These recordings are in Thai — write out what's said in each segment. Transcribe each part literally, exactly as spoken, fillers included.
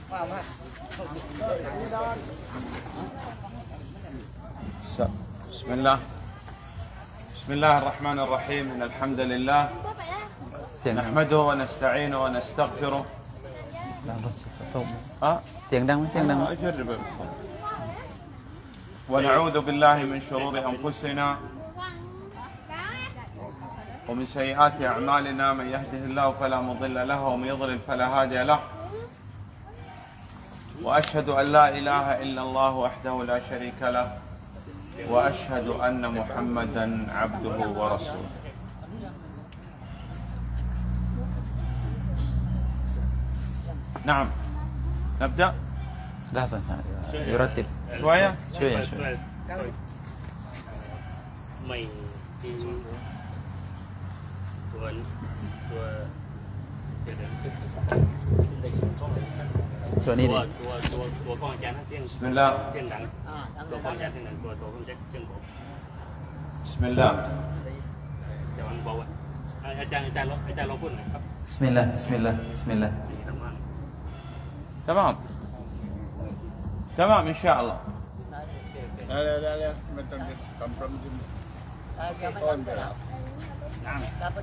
بسم الله بسم الله الرحمن الرحيم إن الحمد لله نحمده ونستعينه ونستغفره أه؟ أجرب ونعوذ بالله من شرور أنفسنا ومن سيئات أعمالنا من يهده الله فلا مضل له ومن يضلل فلا هادي له وأشهد أن لا إله إلا الله وحده لا شريك له وأشهد أن محمدا عبده ورسوله. نعم نبدأ. لحظة يرتب شوية شوية شوية. ไม่ที่ตัวตัวเดี๋ยวตัวนี้ตัวตัวตัวตัวของอาจารย์เสียง بسم الله เสียงดังตัวของอาจารย์เสียงดังตัวตัวของเสียงผม بسم الله จะวางเบาอาจารย์อาจารย์อาจารย์เราพูดหน่อยครับ بسم الله بسم الله بسم الله تمام تمام إن شاء الله. لا لا لا لا ما تنبه كم كم نعم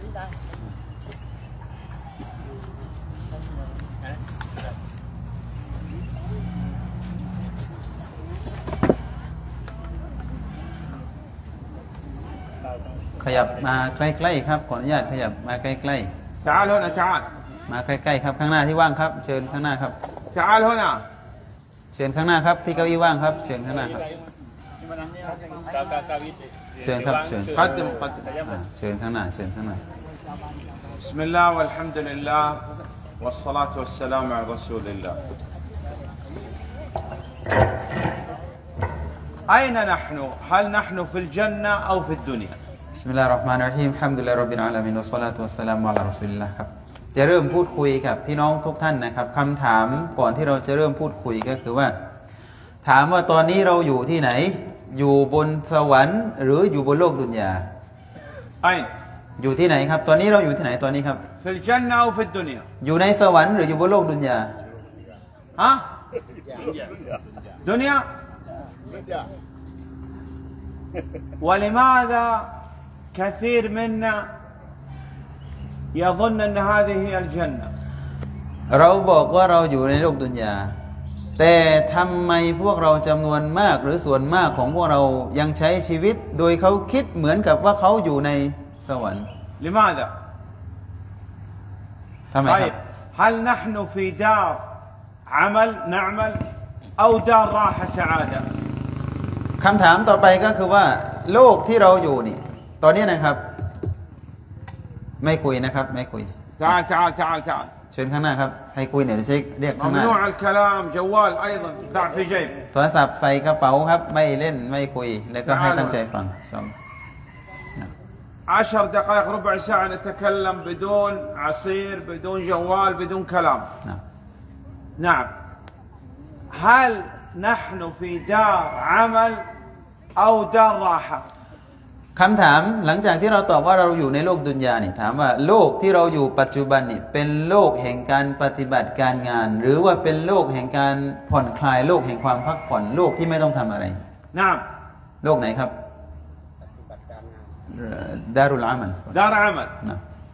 ขยับมาใกล้ๆครับขออนุญาตขยับมาใกล้ تعال هنا تعال ๆมาใกล้ๆครับข้างหน้าที่ว่างครับเชิญข้างหน้าครับ تعال هنا เชิญข้างหน้าครับที่เก้าอี้ว่างครับเชิญข้างหน้าครับกากากาวิทเชิญครับเชิญ قدم قدم อ่าเชิญข้างหน้าเชิญข้างหน้า بسم الله والحمد لله والصلاة والسلام على رسول الله. أين نحن؟ هل نحن في الجنة أو في الدنيا؟ بسم الله الرحمن الرحيم الحمد لله رب العالمين والصلاة والسلام على رسول الله ครับจะเริ่มพูดคุยกับพี่น้องทุกท่านนะครับคำถามก่อนที่เราจะเริ่มพูดคุยก็คือว่าถามว่าตอนนี้เราอยู่ที่ไหนอยู่บนสวรรค์หรืออยู่บนโลกดุนยา أين؟ อยู่ที่ไหนครับตอนนี้เราอยู่ที่ไหนตอนนี้ครับ في الجنة أو في الدنيا؟ อยู่ในสวรรค์หรืออยู่บนโลกดุนยา ها؟ دنيا؟ ولماذا كثير منا يظن أن هذه هي الجنة؟ เราบอกว่าเราอยู่ในโลกดุนยาแต่ทำไมพวกเราจำนวนมากหรือส่วนมากของพวกเรายังใช้ชีวิตโดยเขาคิดเหมือนกับว่าเขาอยู่ในสวรรค์ لماذا؟ ทำไมครับ طيب هل نحن في دار عمل نعمل أو دار راحة سعادة؟ คำถามต่อไปก็คือว่าโลกที่เราอยู่นี่ตอนนี้นะครับไม่คุยนะครับไม่คุย تعال تعال تعال تعال เชิญข้างหน้าครับให้คุยเนี่ยจะเช็คเรียกข้างหน้า ممنوع الكلام جوال أيضا ضع في جيب โทรศัพท์ใส่กระเป๋าครับไม่เล่นไม่คุยแล้วก็ให้ตั้งใจฟังสอง عشر دقائق ربع ساعة نتكلم بدون عصير بدون جوال بدون كلام. نعم هل نحن في دار عمل أو دار راحة؟ คำถามหลังจากที่เราตอบว่าเราอยู่ในโลกดุนยานี่ถามว่าโลกที่เราอยู่ปัจจุบันนี่เป็นโลกแห่งการปฏิบัติการงานหรือว่าเป็นโลกแห่งการผ่อนคลายโลกแห่งความพักผ่อนโลกที่ไม่ต้องทำอะไร نعم โลกไหนครับดารุลอามัล دار عمل. นะ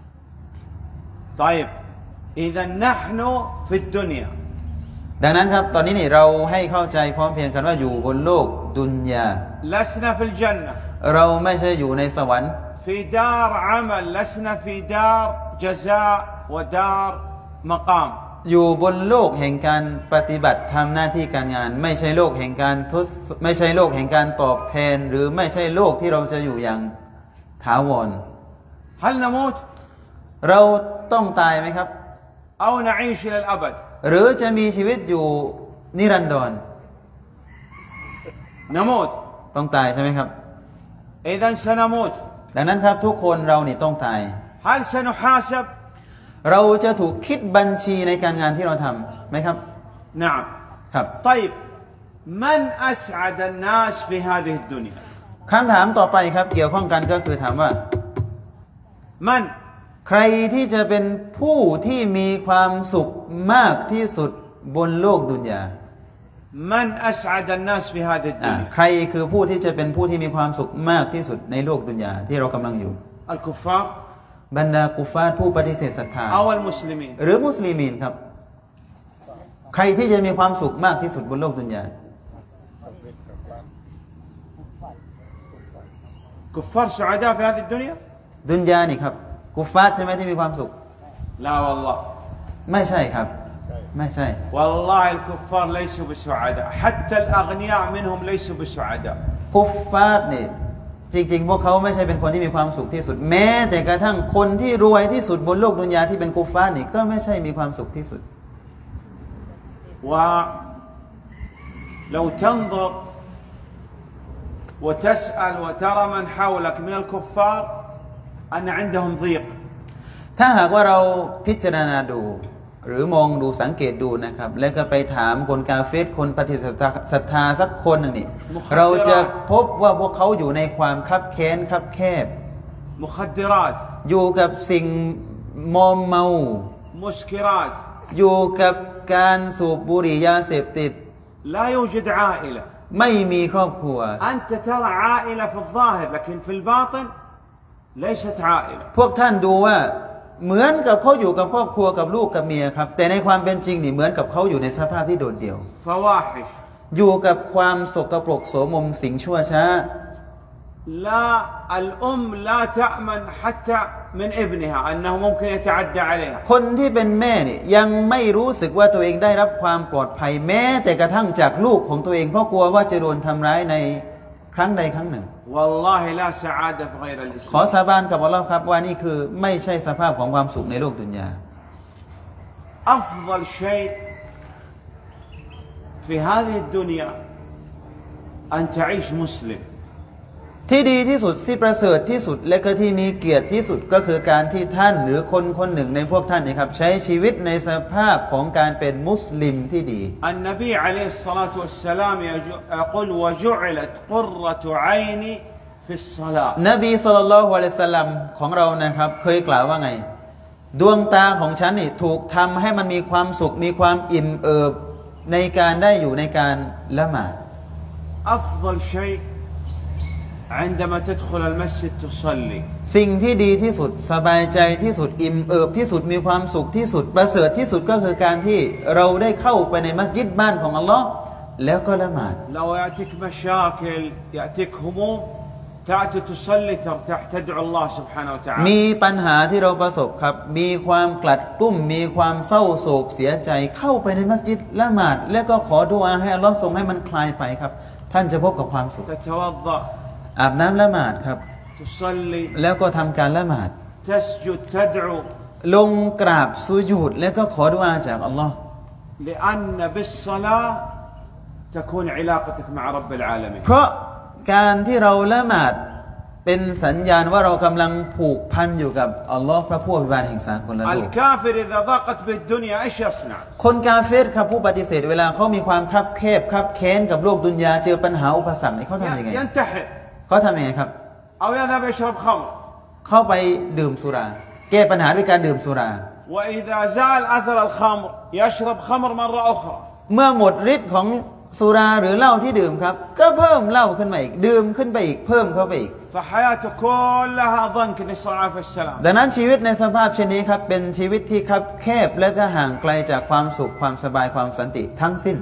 طيب إذا نحن في الدنيا ดังนั้นครับตอนนี้นี่เราให้เข้าใจพร้อมเพรียงกันว่าอยู่บนโลกดุนยา لسنا في الجنة เราไม่ใช่อยู่ในสวรรค์ في دار عمل لسنا في دار جزاء ودار مقام อยู่บนโลกแห่งการปฏิบัติทำหน้าที่การงานไม่ใช่โลกแห่งการทดไม่ใช่โลกแห่งการตอบแทนหรือไม่ใช่โลกที่เราจะอยู่อย่างถาวร هل نموت เราต้องตายไหมครับ أو نعيش إلى الأبد หรือจะมีชีวิตอยู่นิรันดร نموت ต้องตายใช่ไหมครับ إذا سنموت ดังนั้นครับทุกคนเรานี่ต้องตาย هل سنحاسب เราจะถูกคิดบัญชีในการงานที่เราทำไหมครับ نعم ครับ طيب من أسعد الناس في هذه الدنيا คำถามต่อไปครับเกี่ยวข้องกันก็คือถามว่า من ใครที่จะเป็นผู้ที่มีความสุขมากที่สุดบนโลกดุนยา من أسعد الناس في هذه الدنيا ใครคือผู้ที่จะเป็นผู้ที่มีความสุขมากที่สุดในโลกดุนยาที่เรากำลังอยู่ الكفار บรรดากุฟาร์ผู้ปฏิเสธศรัทธา أو المسلمين หรือมุสลิมีนครับใครที่จะมีความสุขมากที่สุดบนโลกดุนยา كفار سعداء في هذه الدنيا ดุนยานี่ครับกุฟาร์ใช่ไหมที่มีความสุข لا والله ไม่ใช่ครับไม่ใช่ والله الكفار ليسوا بسعداء حتى الأغنياء منهم ليسوا بسعداء กุฟาร์เนี่ยจริงๆพวกเขาไม่ใช่เป็นคนที่มีความสุขที่สุดแม้แต่กระทั่งคนที่รวยที่สุดบนโลกดุนยาที่เป็นกุฟาร์นี่ก็ไม่ใช่มีความสุขที่สุด ولو تنظر وتسأل وترى من حولك من الكفار أن عندهم ضيق ถ้าหากว่าเราพิจารณาดูหรือมองดูสังเกตดูนะครับแล้วก็ไปถามคนกาเฟรคนปฏิเสธศรัทธาสักคนหนึ่งนี่เราจะพบว่าพวกเขาอยู่ในความคับแค้นคับแคบ مخدرات อยู่กับสิ่งมอมเมา مسكرات อยู่กับการสูบบุหรี่ยาเสพติด لا يوجد عائلة ไม่มีครอบครัว أنت ترى عائلة في الظاهر لكن في الباطن ليست عائلة พวกท่านดูว่าเหมือนกับเขาอยู่กับครอบครัวกับลูกกับเมียครับแต่ในความเป็นจริงนี่เหมือนกับเขาอยู่ในสภาพที่โดดเดี่ยว فواحش อยู่กับความสกปรกโสมมสิ่งชั่วช้า لا الأم لا تأمن حتى من ابنها أنه ممكن يتعدى عليها คนที่เป็นแม่นี่ยังไม่รู้สึกว่าตัวเองได้รับความปลอดภัยแม้แต่กระทั่งจากลูกของตัวเองเพราะกลัวว่าจะโดนทำร้ายในครั้งใดครั้งหนึ่ง والله لا سعادة في غير ขอ الإسلام สาบานกับอัลลอฮ์ครับว่านี่คือไม่ใช่สภาพของความสุขในโลกดุนยา أفضل شيء في هذه الدنيا أن تعيش مسلم ที่ดีที่สุดที่ประเสริฐที่สุดและก็ที่มีเกียรติที่สุดก็คือการที่ท่านหรือคนคนหนึ่งในพวกท่านนี่ครับใช้ชีวิตในสภาพของการเป็นมุสลิมที่ดี النبي عليه الصلاة والسلام يقول وجعلت قرة عيني في الصلاة นบีศ็อลลัลลอฮุอะลัยฮิวะซัลลัมของเรานะครับเคยกล่าวว่าไงดวงตาของฉันนี่ถูกทำให้มันมีความสุขมีความอิ่มเอิบในการได้อยู่ในการละหมาด أفضل شيء عندما تدخل المسجد تصلي สิ่งที่ดีที่สุดสบายใจที่สุดอิ่มเอิบที่สุดมีความสุขที่สุดประเสริฐที่สุดก็คือการที่เราได้เข้าไปในมัสยิดบ้านของอัลลอฮ์แล้วก็ละหมาด لو يأتيك مشاكل يأتيك هموم تأتي تصلي ترتاح تدعو الله سبحانه وتعالى มีปัญหาที่เราประสบครับมีความกลัดกลุ้มมีความเศร้าโศกเสียใจเข้าไปในมัสยิดละหมาดแล้วก็ขอดุอาให้อัลลอฮ์ทรงให้มันคลายไปครับท่านจะพบกับความสุข تتوضأ อาบน้ำละหมาดครับ تصلي แล้วก็ทำการละหมาด تسجد تدعو ลงกราบสุญูดแล้วก็ขอดุอาจากอัลลอฮ์ لأن بالصلاة تكون علاقتك مع رب العالمين เพราะการที่เราละหมาดเป็นสัญญาณว่าเรากำลังผูกพันอยู่กับอัลลอฮ์พระผู้อภิบาลแห่งสากลโลก الكافر إذا ضاقت بالدنيا إيش يصنع คนกาเฟรครับผู้ปฏิเสธเวลาเขามีความคับแคบคับแค้นกับโลกดุนยาเจอปัญหาอุปสรรคนี่เขาทำยังไง ينتحر เขาทำยังไงครับ أو يذهب يشرب خمر เข้าไปดื่มสุราแก้ปัญหาด้วยการดื่มสุรา وإذا زال أثر الخمر يشرب خمر مرة أخرى เมื่อหมดฤทธิ์ของสุราหรือเหล้าที่ดื่มครับก็เพิ่มเหล้าขึ้นมาอีกดื่มขึ้นไปอีกเพิ่มเข้าไปอีก فحياته كلها ضنك نسأل الله العافية والسلام ดังนั้นชีวิตในสภาพเช่นนี้ครับเป็นชีวิตที่คับแคบและก็ห่างไกลจากความสุขความสบายความสันติทั้งสิ้น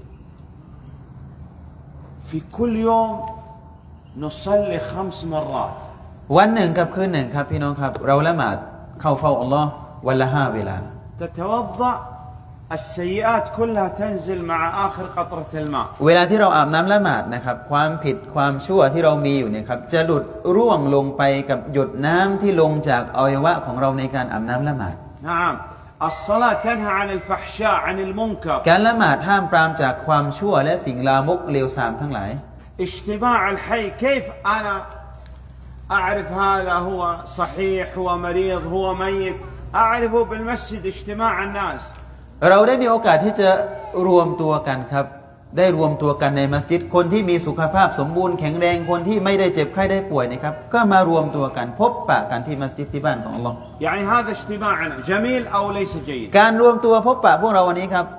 في كل يوم نصلي خمس مرات วันหนึ่งกับคืนหนึ่งครับพี่น้องครับเราละหมาดเข้าเฝ้าอัลลอฮ์วันละห้าเวลา تتوضأ السيئات كلها تنزل مع آخر قطرة الماء เวลาที่เราอาบน้ำละหมาดนะครับความผิดความชั่วที่เรามีอยู่เนี่ยครับจะหลุดร่วงลงไปกับหยดน้ำที่ลงจากอวัยวะของเราในการอาบน้ำละหมาด نعم الصلاة تنهى عن الفحشاء عن المنكر การละหมาดห้ามปรามจากความชั่วและสิ่งลามกเลวทรามทั้งหลาย اجتماع الحي كيف أنا أعرف هذا هو صحيح هو مريض هو ميت أعرفه بالمسجد اجتماع الناس เราได้มีโอกาสที่จะรวมตัวกันครับได้รวมตัวกันในมัสยิดคนที่มีสุขภาพสมบูรณ์แข็งแรงคนที่ไม่ได้เจ็บไข้ได้ป่วยนะครับก็มารวมตัวกันพบปะกันที่มัสยิดที่บ้านของอัลลอฮ์ يعني هذا اجتماعنا جميل أو ليس جيد การรวมตัวพบปะพวกเราวันนี้ครับ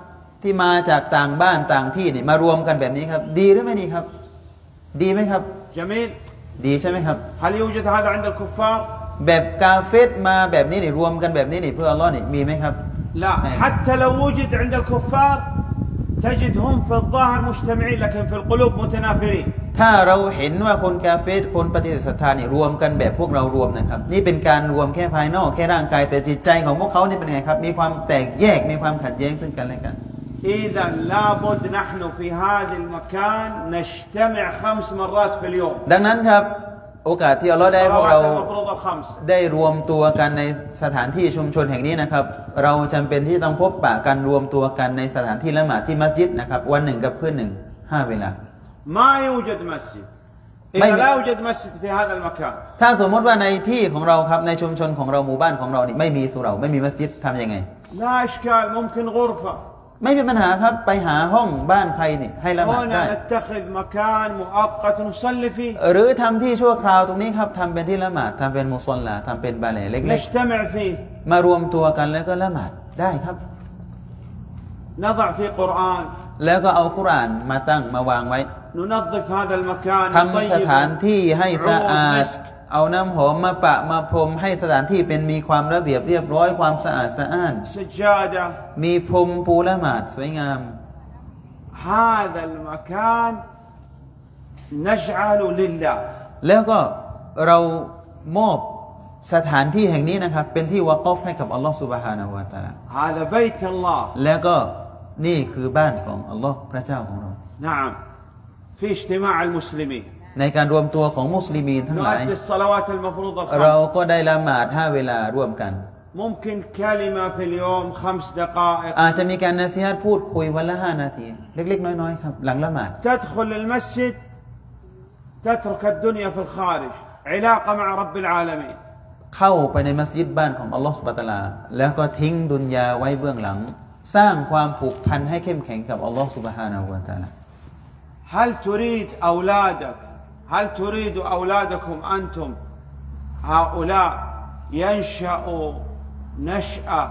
ที่มาจากต่างบ้านต่างที่นี่มารวมกันแบบนี้ครับดีหรือไม่ดีครับดีไหมครับ جميل ดีใช่ไหมครับ هل يوجد هذا عند الكفار แบบกาเฟรมาแบบนี้นี่รวมกันแบบนี้นี่เพื่ออัลลอฮ์นี่มีไหมครับ لا حتى لو وجد عند الكفار تجدهم في الظاهر مجتمعين لكن في القلوب متنافرين ถ้าเราเห็นว่าคนกาเฟรคนปฏิเสธศรัทธานี่รวมกันแบบพวกเรารวมนะครับนี่เป็นการรวมแค่ภายนอกแค่ร่างกายแต่จิตใจของพวกเขานี่เป็นไงครับมีความแตกแยกมีความขัดแย้งซึ่งกันและกัน إذا لابد نحن في هذا المكان نجتمع خمس مرات في اليوم ดังนั้นครับโอกาสที่อัลลอฮ์ได้พวกเรา الصلوات المفروضة خمس ได้รวมตัวกันในสถานที่ชุมชนแห่งนี้นะครับเราจำเป็นที่ต้องพบปะกันรวมตัวกันในสถานที่ละหมาดที่มัสยิดนะครับวันหนึ่งกับคืนหนึ่งห้าเวลา ما يوجد مسجد إذا لا يوجد مسجد في هذا المكان ถ้าสมมติว่าในที่ของเราครับในชุมชนของเราหมู่บ้านของเรานี่ไม่มีสุเหร่าไม่มีมัสยิดทำยังไง لا إشكال ممكن غرفة ไม่มีปัญหาครับไปหาห้องบ้านใครนี่ให้ละหมาดได้ هنا نتخذ مكان مؤقت نصلي فيه หรือทำที่ชั่วคราวตรงนี้ครับทำเป็นที่ละหมาดทำเป็นมุศอลลาทำเป็นบาเลเล็ก نجتمع فيه ๆมารวมตัวกันแล้วก็ละหมาดได้ครับ نضع فيه قرآن แล้วก็เอากุรอานมาตั้งมาวางไว้ ننظف هذا المكان ทำสถานที่ให้สะอาดเอาน้ำหอมมาปะมาพรมให้สถานที่เป็นมีความระเบียบเรียบร้อยความสะอาดสะอ้าน سجادة มีพรมปูละหมาดสวยงาม هذا المكان نجعل لله แล้วก็เรามอบสถานที่แห่งนี้นะครับเป็นที่วะกอฟให้กับอัลลอฮฺซุบฮานะฮูวะตะอาลา هذا بيت الله แล้วก็นี่คือบ้านของอัลลอฮ์พระเจ้าของเรา نعم في اجتماع المسلمين ในการรวมตัวของมุสลิมีนทั้งหลาย نؤدي الصلوات المفروضة เรา الخمس ก็ได้ละหมาดห้าเวลาร่วมกัน ممكن كلمة في اليوم خمس دقائق อาจจะมีการนะซีฮะห์พูดคุยวันละห้านาทีเล็กๆน้อยๆครับหลังละหมาด تدخل المسجد تترك الدنيا في الخارج علاقة مع رب العالمين เข้าไปในมัสยิดบ้านของอัลลอฮฺซุบฮานะฮูวะตะอาลาแล้วก็ทิ้งดุนยาไว้เบื้องหลังสร้างความผูกพันให้เข้มแข็งกับอัลลอฮฺซุบฮานะฮูวะตะอาลา هل تريد أولادك هل تريد أولادكم أنتم هؤلاء ينشأوا نشأة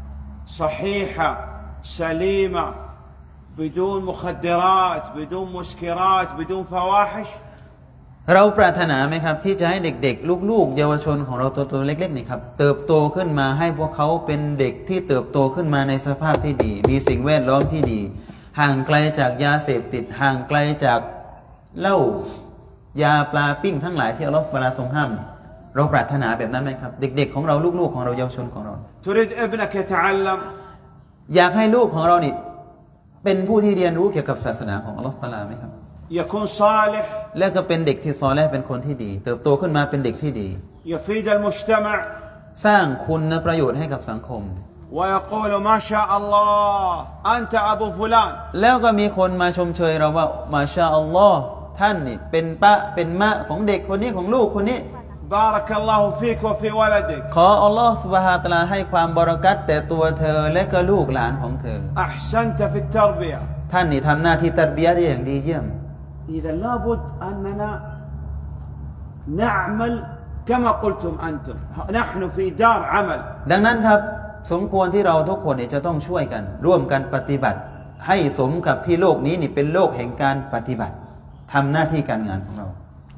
صحيحة سليمة بدون مخدرات بدون مسكرات بدون فواحش เราปรารถนาไหมครับที่จะให้เด็กๆลูกๆเยาวชนของเราตัวๆเล็กๆนี่ครับเติบโตขึ้นมาให้พวกเขาเป็นเด็กที่เติบโตขึ้นมาในสภาพที่ดีมีสิ่งแวดล้อมที่ดีห่างไกลจากยาเสพติดห่างไกลจากเหล้ายาปลาปิ้งทั้งหลายที่อัลลอฮฺซุบฮานะฮูวะตะอาลาทรงห้ามเราปรารถนาแบบนั้นไหมครับเด็กๆของเราลูกๆของเราเยาวชนของเรา تريد ابنك يتعلم อยากให้ลูกของเรานี่เป็นผู้ที่เรียนรู้เกี่ยวกับศาสนาของอัลลอฮฺซุบฮานะฮูวะตะอาลาไหมครับ يكون صالح และก็เป็นเด็กที่ซอเลห์เป็นคนที่ดีเติบโตขึ้นมาเป็นเด็กที่ดี يفيد المجتمع สร้างคุณประโยชน์ให้กับสังคม ويقول ما شاء الله أنت أبو فلان แล้วก็มีคนมาชมเชยเราว่ามาชาอัลลอฮ์ท่านนี่เป็นปะเป็นมะของเด็กคนนี้ของลูกคนนี้ بارك الله فيك وفي ولدك ขออัลลอฮ์ซุบฮานะฮูวะตะอาลาให้ความบารอกัตแต่ตัวเธอและก็ลูกหลานของเธอ أحسنت في التربية ท่านนี่ทำหน้าที่ตัรบียะห์ได้อย่างดีเยี่ยม إذا لابد أننا نعمل كما قلتم أنتم نحن في دار عمل ดังนั้นครับสมควรที่เราทุกคนเนี่ยจะต้องช่วยกันร่วมกันปฏิบัติ ให้สมกับที่โลกนี้นี่เป็นโลกแห่งการปฏิบัติทำหน้าที่การงานของเรา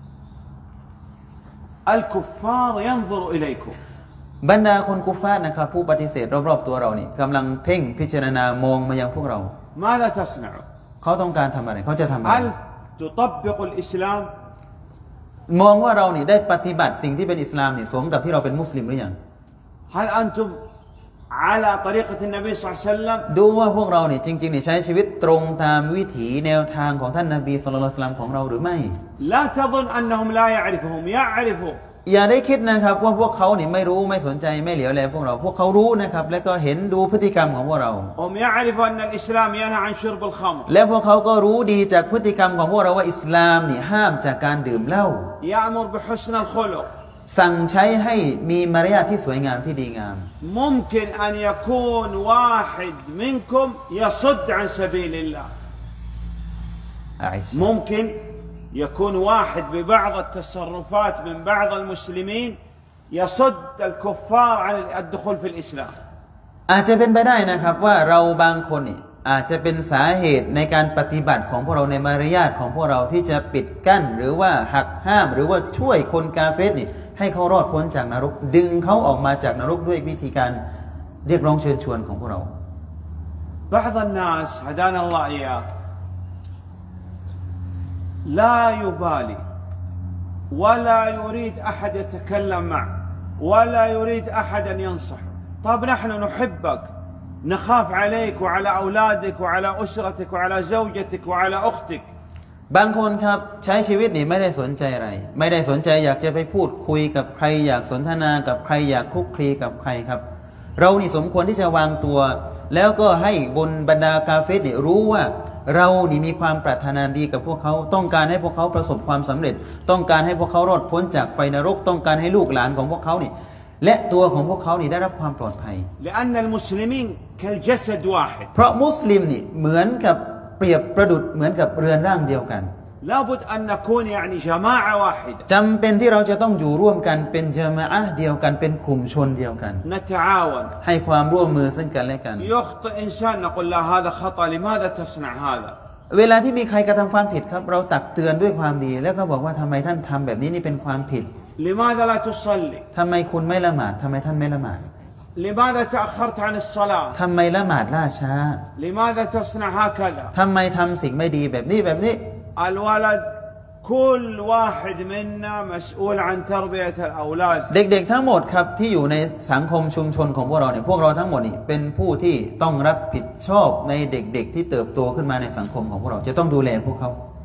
الكفار ينظر إليكم บรรดาคนกุฟาร์นะครับผู้ปฏิเสธรอบๆตัวเรานี่กำลังเพ่งพิจารณามองมายังพวกเรา ماذا تصنع เขาต้องการทำอะไรเขาจะทำอะไร هل تطبق الإسلام มองว่าเรานี่ได้ปฏิบัติสิ่งที่เป็นอิสลามนี่สมกับที่เราเป็นมุสลิมหรือยัง هل أنتم على طريقة النبي صلى الله عليه وسلم ดูว่าพวกเราเนี่ยจริงๆนี่ใช้ชีวิตตรงตามวิถีแนวทางของท่านนบีศ็อลลัลลอฮุอะลัยฮิวะซัลลัมของเราหรือไม่ لا تظن أنهم لا يعرفهم يعرفوا อย่าได้คิดนะครับว่าพวกเขาเนี่ยไม่รู้ไม่สนใจไม่เหลียวแลพวกเราพวกเขารู้นะครับและก็เห็นดูพฤติกรรมของพวกเรา هم يعرفوا أن الإسلام ينهى عن شرب الخمر และพวกเขาก็รู้ดีจากพฤติกรรมของพวกเราว่าอิสลามนี่ห้ามจากการดื่มเหล้า يأمر بحسن الخلق สั่งใช้ให้มีมารยาทที่สวยงามที่ดีงาม ممكن أن يكون واحد منكم يصد عن سبيل الله ممكن يكون واحد ببعض التصرفات من بعض المسلمين يصد الكفار عن الدخول في الإسلام อาจจะเป็นไปได้นะครับว่าเราบางคนนี่อาจจะเป็นสาเหตุในการปฏิบัติของพวกเราในมารยาทของพวกเราที่จะปิดกั้นหรือว่าหักห้ามหรือว่าช่วยคนกาเฟรนี่ให้เขารอดพ้นจากนรกดึงเขาออกมาจากนรกด้วยวิธีการเรียกร้องเชิญชวนของพวกเรา بعض الناس هدانا الله إياه لا يبالي ولا يريد أحد يتكلم معه ولا يريد أحد أن ينصحه طب نحن نحبك نخاف عليك وعلى أولادك وعلى أسرتك وعلى زوجتك وعلى أختك บางคนครับใช้ชีวิตนี่ไม่ได้สนใจอะไรไม่ได้สนใจอยากจะไปพูดคุยกับใครอยากสนทนากับใครอยากคลุกคลีกับใครครับเรานี่สมควรที่จะวางตัวแล้วก็ให้บนบรรดากาเฟรนี่รู้ว่าเรานี่มีความปรารถนาดีกับพวกเขาต้องการให้พวกเขาประสบความสำเร็จต้องการให้พวกเขารอดพ้นจากไฟนรกต้องการให้ลูกหลานของพวกเขานี่และตัวของพวกเขานี่ได้รับความปลอดภัย لأن المسلمين كالجسد واحد เพราะมุสลิมนี่เหมือนกับเปรียบประดุจเหมือนกับเรือนร่างเดียวกัน لابد أن نكون يعني جماعة واحدة จำเป็นที่เราจะต้องอยู่ร่วมกันเป็นญะมาอะห์เดียวกันเป็นกลุ่มชนเดียวกัน نتعاون ให้ความร่วมมือซึ่งกันและกัน يخطئ إنسان نقول له هذا خطأ لماذا تصنع هذا เวลาที่มีใครกระทำความผิดครับเราตักเตือนด้วยความดีแล้วก็บอกว่าทำไมท่านทำแบบนี้นี่เป็นความผิด لماذا لا تصلي ทำไมคุณไม่ละหมาดทำไมท่านไม่ละหมาด لماذا تأخرت عن الصلاة ทำไมละหมาดล่าช้า لماذا تصنع هكذا ทำไมทำสิ่งไม่ดีแบบนี้แบบนี้ الولد كل واحد منا مسؤول عن تربية الأولاد เด็กๆทั้งหมดครับที่อยู่ในสังคมชุมชนของพวกเราเนี่ยพวกเราทั้งหมดนี่เป็นผู้ที่ต้องรับผิดชอบในเด็กๆที่เติบโตขึ้นมาในสังคมของพวกเราจะต้องดูแลพวกเขา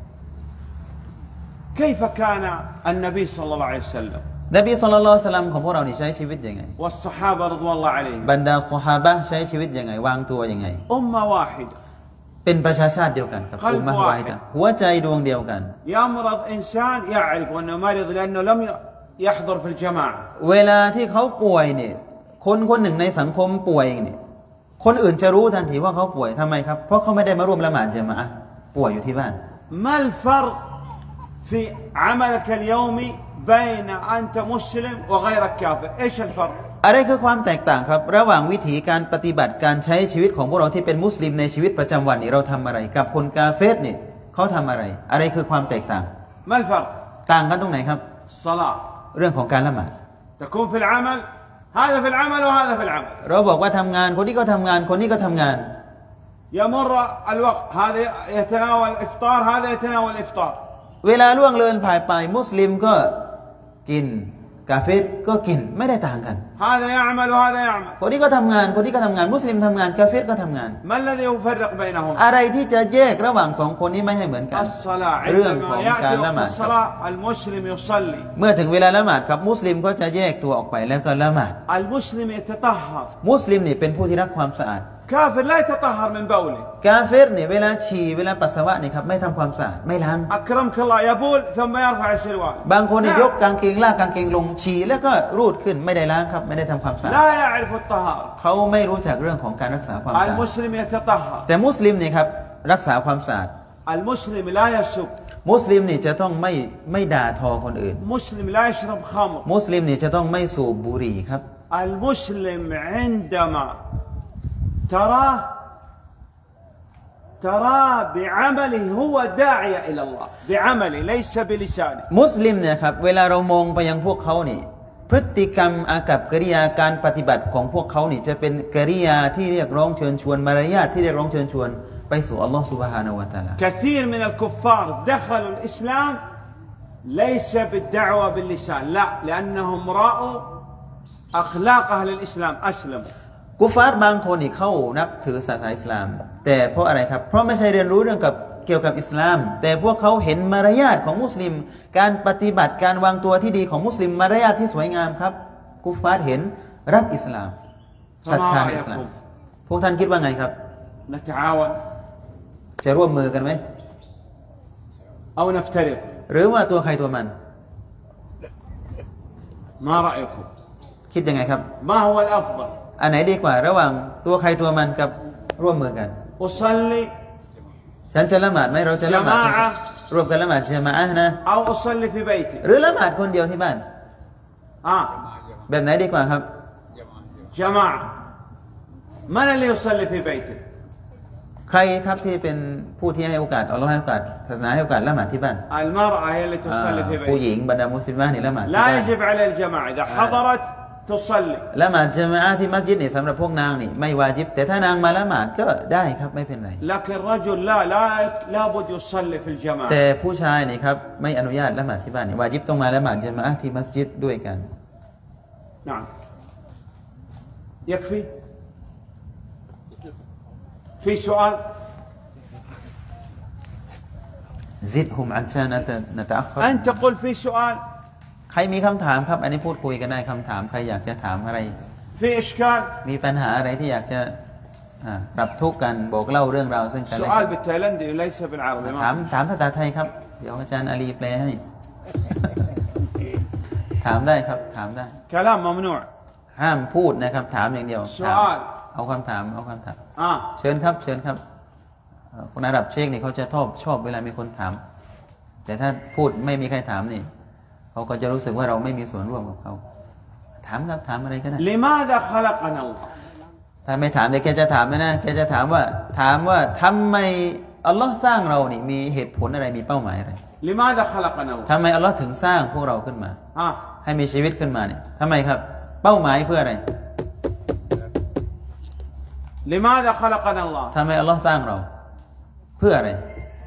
كيف كان النبي صلى الله عليه وسلم นบีศ็อลลัลลอฮุอะลัยฮิวะซัลลัมของพวกเรานี่ใช้ชีวิตยังไง والصحابة رضوان الله عليهم บรรดาซอฮาบะห์ใช้ชีวิตยังไงวางตัวยังไง أمة واحدة เป็นประชาชาติเดียวกันครับอุมมะฮ์วาฮิดะห์หัวใจดวงเดียวกัน يمرض إنسان يعرف أنه مريض لأنه لم يحضر في الجماعة เวลาที่เขาป่วยเนี่ยคนคนหนึ่งในสังคมป่วยเนี่ยคนอื่นจะรู้ทันทีว่าเขาป่วยทำไมครับเพราะเขาไม่ได้มาร่วมละหมาดญะมาอะห์ป่วยอยู่ที่บ้าน ما الفرق في عملك اليومي بين أنت مسلم وغيرك كافر إيش الفرق อะไรคือความแตกต่างครับระหว่างวิธีการปฏิบัติการใช้ชีวิตของพวกเราที่เป็นมุสลิมในชีวิตประจำวันนี่เราทำอะไรกับคนกาเฟรเนี่ยเขาทำอะไรอะไรคือความแตกต่าง ما الفرق ต่างกันตรงไหนครับ الصلاة เรื่องของการละหมาด تكون في العمل هذا في العمل وهذا في العمل เราบอกว่าทำงานคนนี้ก็ทำงานคนนี้ก็ทำงาน يمر الوقت هذا يتناول الإفطار هذا يتناول الإفطار เวลาล่วงเลยผ่านไปมุสลิมก็กินกาเฟรก็กินไม่ได้ต่างกัน هذا يعمل وهذا يعمل คนนี้ก็ทำงานคนนี้ก็ทำงานมุสลิมทำงานกาเฟรก็ทำงาน ما الذي يفرق بينهم อะไรที่จะแยกระหว่างสองคนนี้ไม่ให้เหมือนกัน الصلاة เรื่องข عندما องการ يأتي ละห وقت มาด الصلاة المسلم يصلي เมื่อถึงเวลาละหมาดครับมุสลิมก็จะแยกตัวออกไปแล้วก็ละหมาด المسلم يتطهر มุสลิมนี่เป็นผู้ที่รักความสะอาด كافر لا يتطهر من بوله กาเฟรเนี่ยเวลาฉี่เวลาปัสสาวะนี่ครับไม่ทำความสะอาดไม่ล้าง أكرمك الله يبول ثم يرفع السروال บางคนนี่ยกกางเกงลากกางเกงลงฉี่แล้วก็รูดขึ้นไม่ได้ล้างครับไม่ได้ทำความสะอาด لا يعرف الطهارة เขาไม่รู้จักเรื่องของการรักษาความสะอาด المسلم يتطهر แต่มุสลิมนี่ครับรักษาความสะอาด المسلم لا يسب มุสลิมนี่จะต้องไม่ไม่ด่าทอคนอื่น مسلم لا يشرب خمر มุสลิมนี่จะต้องไม่สูบบุหรี่ครับ المسلم عندما تراه تراه بعمله هو داعية إلى الله بعمله ليس بلسانه มุสลิมเนี่ยครับเวลาเรามองไปยังพวกเขานี่พฤติกรรมอากับกิริยาการปฏิบัติของพวกเขานี่จะเป็นกิริยาที่เรียกร้องเชิญชวนมารยาทที่เรียกร้องเชิญชวนไปสู่อัลลอฮฺซุบฮานะฮูวะตะอาลา كثير من الكفار دخلوا الإسلام ليس بالدعوة باللسان لا لأنهم رأوا أخلاق أهل الإسلام أسلموا กุฟาร์บางคนนี่เข้านับถือศาสนาอิสลามแต่เพราะอะไรครับเพราะไม่ใช่เรียนรู้เรื่องกับเกี่ยวกับอิสลามแต่พวกเขาเห็นมารยาทของมุสลิมการปฏิบัติการวางตัวที่ดีของมุสลิมมารยาทที่สวยงามครับกุฟาร์เห็นรับอิสลามศรัทธาในอิสลามพวกท่านคิดว่าไงครับ نتعاون จะร่วมมือกันไหม أو نفترق หรือว่าตัวใครตัวมัน ما رأيكم คิดยังไงครับ ما هو الأفضل อันไหนดีกว่าระหว่างตัวใครตัวมันกับร่วมมือกัน أصلي ฉันจะละหมาดไหมเราจะละหมาดรวมกันละหมาดจะมาอะห์นะ أو أصلي في بيتي หรือละหมาดคนเดียวที่บ้าน آه แบบไหนดีกว่าครับ جماعة من اللي يصلي في بيته ใครครับที่เป็นผู้ที่ให้โอกาสอัลเลาะห์ให้โอกาสศาสนาให้โอกาสละหมาดที่บ้าน المرأة هي اللي تصلي في بيتها ผู้หญิงบรรดามุสลิมะนี่ละหมาดที่ لا บ้าน يجب على الجماعة إذا حضرت تصلي ละหมาดญะมาอะห์ที่มัสยิดนี่สำหรับพวกนางนี่ไม่วาญิบแต่ถ้านางมาละหมาดก็ได้ครับไม่เป็นไร لكن الرجل لا لا لابد يصلي في الجماعة แต่ผู้ชายนี่ครับไม่อนุญาตละหมาดที่บ้านนี่วาญิบต้องมาละหมาดญะมาอะห์ที่มัสยิดด้วยกัน نعم يكفي في سؤال زدهم عشان نتأخر أنت قل في سؤال ใครมีคำถามครับอันนี้พูดคุยกันได้คำถามใครอยากจะถามอะไร في إشكال มีปัญหาอะไรที่อยากจะอ่าปรับทุกข์กันบอกเล่าเรื่องราวซึ่งกันและ سؤال กัน بالتايلندي وليس بالعربي ถามถามภาษาไทยครับเดี๋ยวอาจารย์อาลีแปลให้ ถามได้ครับถามได้ كلام ممنوع ห้ามพูดนะครับถามอย่างเดียวสุถามอาลเอาคำถามเอาคำถาม آه เชิญครับเชิญครับเอ่อคนอาหรับเชคนี่เขาจะชอบชอบเวลามีคนถาม แต่ถ้าพูดไม่มีใครถามนี่เขาก็จะรู้สึกว่าเราไม่มีส่วนร่วมกับเขาถามครับถามอะไรก็ได้ لماذا خلقنا الله ถ้าไม่ถามเดี๋ยวแกจะถามนะนะแกจะถามว่าถามว่าทำไมอัลลอฮ์สร้างเรานี่มีเหตุผลอะไรมีเป้าหมายอะไร لماذا خلقنا الله ทำไมอัลลอฮ์ถึงสร้างพวกเราขึ้นมา آه ให้มีชีวิตขึ้นมาเนี่ยทำไมครับเป้าหมายเพื่ออะไร لماذا خلقنا الله ทำไมอัลลอฮ์สร้างเรา เพื่ออะไร